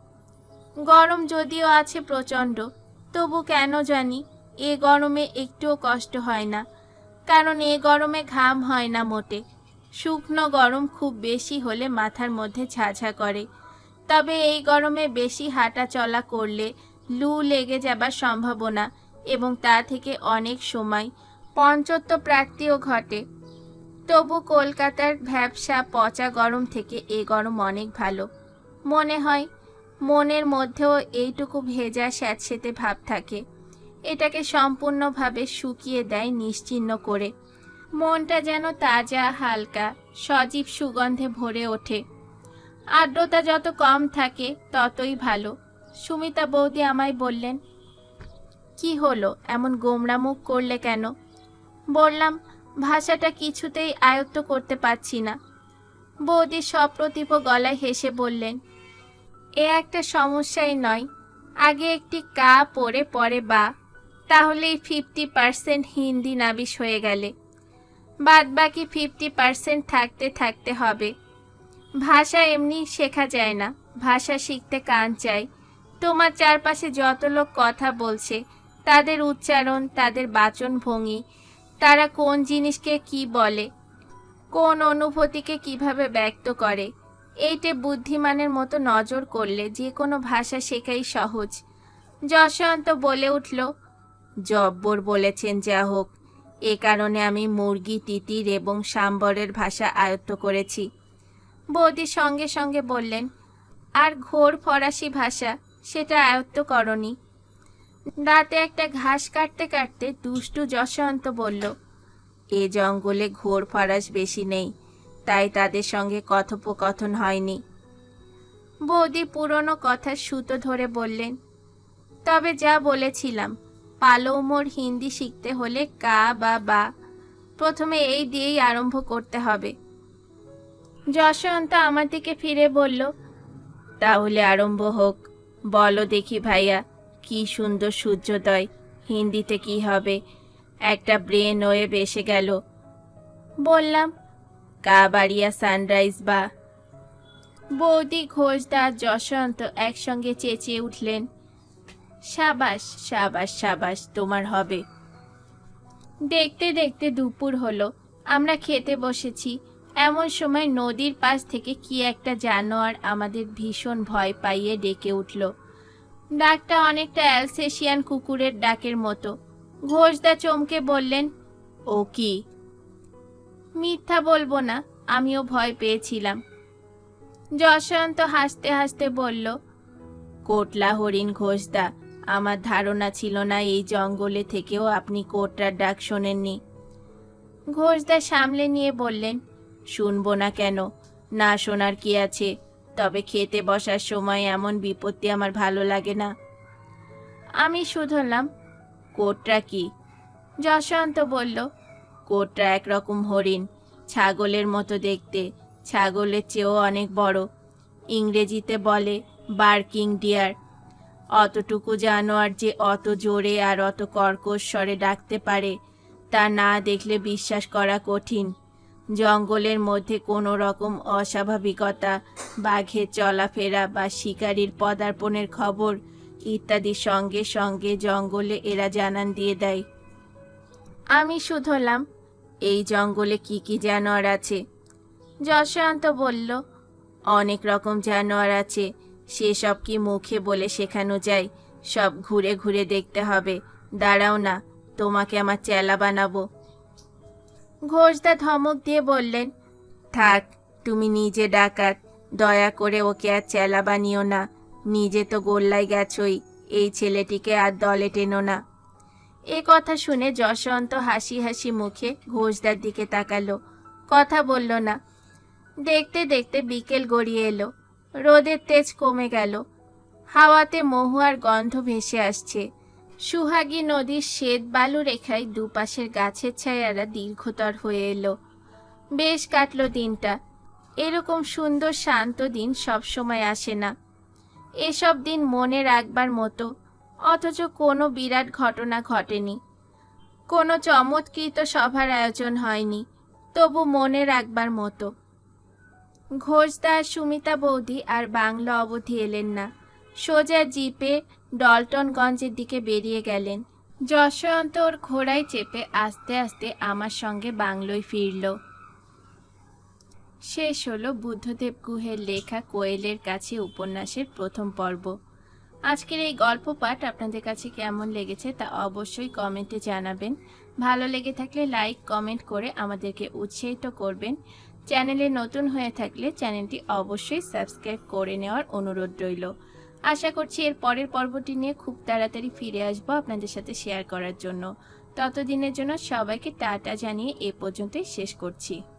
গরম যদিও আছে প্রচণ্ড, তবু কেন জানি এ গরমে একটুও কষ্ট হয় না, কারণ এ গরমে ঘাম হয় না মোটে। শুকনো গরম খুব বেশি হলে মাথার মধ্যে ঝাঝা করে, তবে এই গরমে বেশি হাঁটা চলা করলে লু লেগে যাবার সম্ভাবনা এবং তা থেকে অনেক সময় পঞ্চত্ব প্রাপ্তিও ঘটে। তবু কলকাতার ভ্যাপসা পচা গরম থেকে এ গরম অনেক ভালো। মনে হয় মনের মধ্যেও এইটুকু ভেজা স্যাঁতসেঁতে ভাব থাকে, এটাকে সম্পূর্ণভাবে শুকিয়ে দেয় নিশ্চিহ্ন করে। মনটা যেন তাজা, হালকা, সজীব সুগন্ধে ভরে ওঠে। আর্দ্রতা যত কম থাকে ততই ভালো। সুমিতা বৌদি আমায় বললেন, কি হলো, এমন গোমড়া মুখ করলে কেন? বললাম, ভাষাটা কিছুতেই আয়ত্ত করতে পারছি না। বৌদি সপ্রতিভ গলায় হেসে বললেন, এ একটা সমস্যাই নয়, আগে একটি কা পড়ে পরে বা, তাহলেই 50% হিন্দি নাবিশ হয়ে গেলে বাদ বাকি 50% থাকতে থাকতে হবে। ভাষা এমনি শেখা যায় না, ভাষা শিখতে কান চাই। তোমার চারপাশে যত লোক কথা বলছে তাদের উচ্চারণ, তাদের বাচন ভঙ্গি, তারা কোন জিনিসকে কি বলে, কোন অনুভূতিকে কিভাবে ব্যক্ত করে, এইটে বুদ্ধিমানের মতো নজর করলে যে কোনো ভাষা শেখাই সহজ। যশবন্ত বলে উঠল, জব্বর বলেছেন, যা হোক, এ কারণে আমি মুরগি, তিতির এবং সাম্বরের ভাষা আয়ত্ত করেছি। বৌদি সঙ্গে সঙ্গে বললেন, আর ঘোর ফরাসি ভাষা, সেটা আয়ত্ত করনি? দাঁতে একটা ঘাস কাটতে কাটতে দুষ্টু যশবন্ত বলল, এ জঙ্গলে ঘোর ফরাস বেশি নেই, তাই তাদের সঙ্গে কথোপকথন হয়নি। বৌদি পুরনো কথার সুতো ধরে বললেন, তবে যা বলেছিলাম, পালৌমোর হিন্দি শিখতে হলে কা বা বা, প্রথমে এই দিয়েই আরম্ভ করতে হবে। যশবন্ত আমার দিকে ফিরে বলল, তাহলে আরম্ভ হোক। বলো দেখি ভাইয়া, কি সুন্দর সূর্যোদয়, হিন্দিতে কি হবে? একটা ব্রেন ওয়েভ এসে গেল। বললাম, কা বাড়িয়া সানরাইজ বা। বৌদি, ঘোষদা, যশবন্ত একসঙ্গে চেঁচিয়ে উঠলেন, সাবাস সাবাস সাবাস, তোমার হবে। দেখতে দেখতে দুপুর হলো। আমরা খেতে বসেছি, এমন সময় নদীর পাশ থেকে কি একটা জানোয়ার আমাদের ভীষণ ভয় পাইয়ে ডেকে উঠল। ডাকটা অনেকটা অ্যালসেশিয়ান কুকুরের ডাকের মতো। ঘোষদা চমকে বললেন, ও কি? মিথ্যা বলবো না, আমিও ভয় পেয়েছিলাম। যশবন্ত হাসতে হাসতে বলল, কোটলা হরিণ ঘোষদা, আমার ধারণা ছিল না এই জঙ্গলে থেকেও আপনি কোটলার ডাক শোনেননি। ঘোষদা সামলে নিয়ে বললেন, শুনবো না কেন, না শোনার কি আছে, তবে খেতে বসার সময় এমন বিপত্তি আমার ভালো লাগে না। আমি শুধলাম, কোটরা কি? যশবন্ত বলল, কোটরা একরকম হরিণ, ছাগলের মতো দেখতে, ছাগলের চেয়েও অনেক বড়। ইংরেজিতে বলে বার্কিং ডিয়ার। অতটুকু জানোয়ার যে অত জোরে আর অত কর্কশ স্বরে ডাকতে পারে তা না দেখলে বিশ্বাস করা কঠিন। জঙ্গলের মধ্যে কোনো রকম অস্বাভাবিকতা, বাঘের চলাফেরা বা শিকারীর পদার্পণের খবর ইত্যাদির সঙ্গে সঙ্গে জঙ্গলে এরা জানান দিয়ে দেয়। আমি শুধলাম, এই জঙ্গলে কি কি জানোয়ার আছে? যশবন্ত বলল, অনেক রকম জানোয়ার আছে, সেসব কি মুখে বলে শেখানো যায়? সব ঘুরে ঘুরে দেখতে হবে। দাঁড়াও না, তোমাকে আমার চেলা বানাবো। ঘোষদা ধমক দিয়ে বললেন, থাক, তুমি নিজে ডাকাত, দয়া করে ওকে আর চেলা বানিও না। নিজে তো গোল্লায় গেছই, এই ছেলেটিকে আর দলে টেনো না। এ কথা শুনে যশবন্ত হাসি হাসি মুখে ঘোষদার দিকে তাকালো, কথা বলল না। দেখতে দেখতে বিকেল গড়িয়ে এলো, রোদের তেজ কমে গেল, হাওয়াতে মহুয়ার গন্ধ ভেসে আসছে। সুহাগী নদীর শ্বেত বালু রেখায় দুপাশের গাছের ছায়ারা দীর্ঘতর হয়ে এলো। বেশ কাটলো দিনটা। এরকম সুন্দর শান্ত দিন সবসময় আসে না। এসব দিন মনে রাখবার মতো, অথচ কোনো বিরাট ঘটনা ঘটেনি, কোনো চমৎকৃত সভার আয়োজন হয়নি, তবু মনে রাখবার মতো। ঘোষদা, সুমিতা বৌদি আর বাংলা অবধি এলেন না, সোজা জিপে ডলটনগঞ্জের দিকে বেরিয়ে গেলেন। যশবন্ত ওর ঘোড়ায় চেপে আস্তে আস্তে আমার সঙ্গে বাংলোয় ফিরল। শেষ হলো বুদ্ধদেব গুহের লেখা কোয়েলের কাছে উপন্যাসের প্রথম পর্ব। আজকের এই গল্প পাঠ আপনাদের কাছে কেমন লেগেছে তা অবশ্যই কমেন্টে জানাবেন। ভালো লেগে থাকলে লাইক কমেন্ট করে আমাদেরকে উৎসাহিত করবেন। চ্যানেলে নতুন হয়ে থাকলে চ্যানেলটি অবশ্যই সাবস্ক্রাইব করে নেওয়ার অনুরোধ রইল। আশা করছি এর পরের পর্বটি নিয়ে খুব তাড়াতাড়ি ফিরে আসবো আপনাদের সাথে শেয়ার করার জন্য। ততদিনের জন্য সবাইকে টাটা জানিয়ে এ পর্যন্তই শেষ করছি।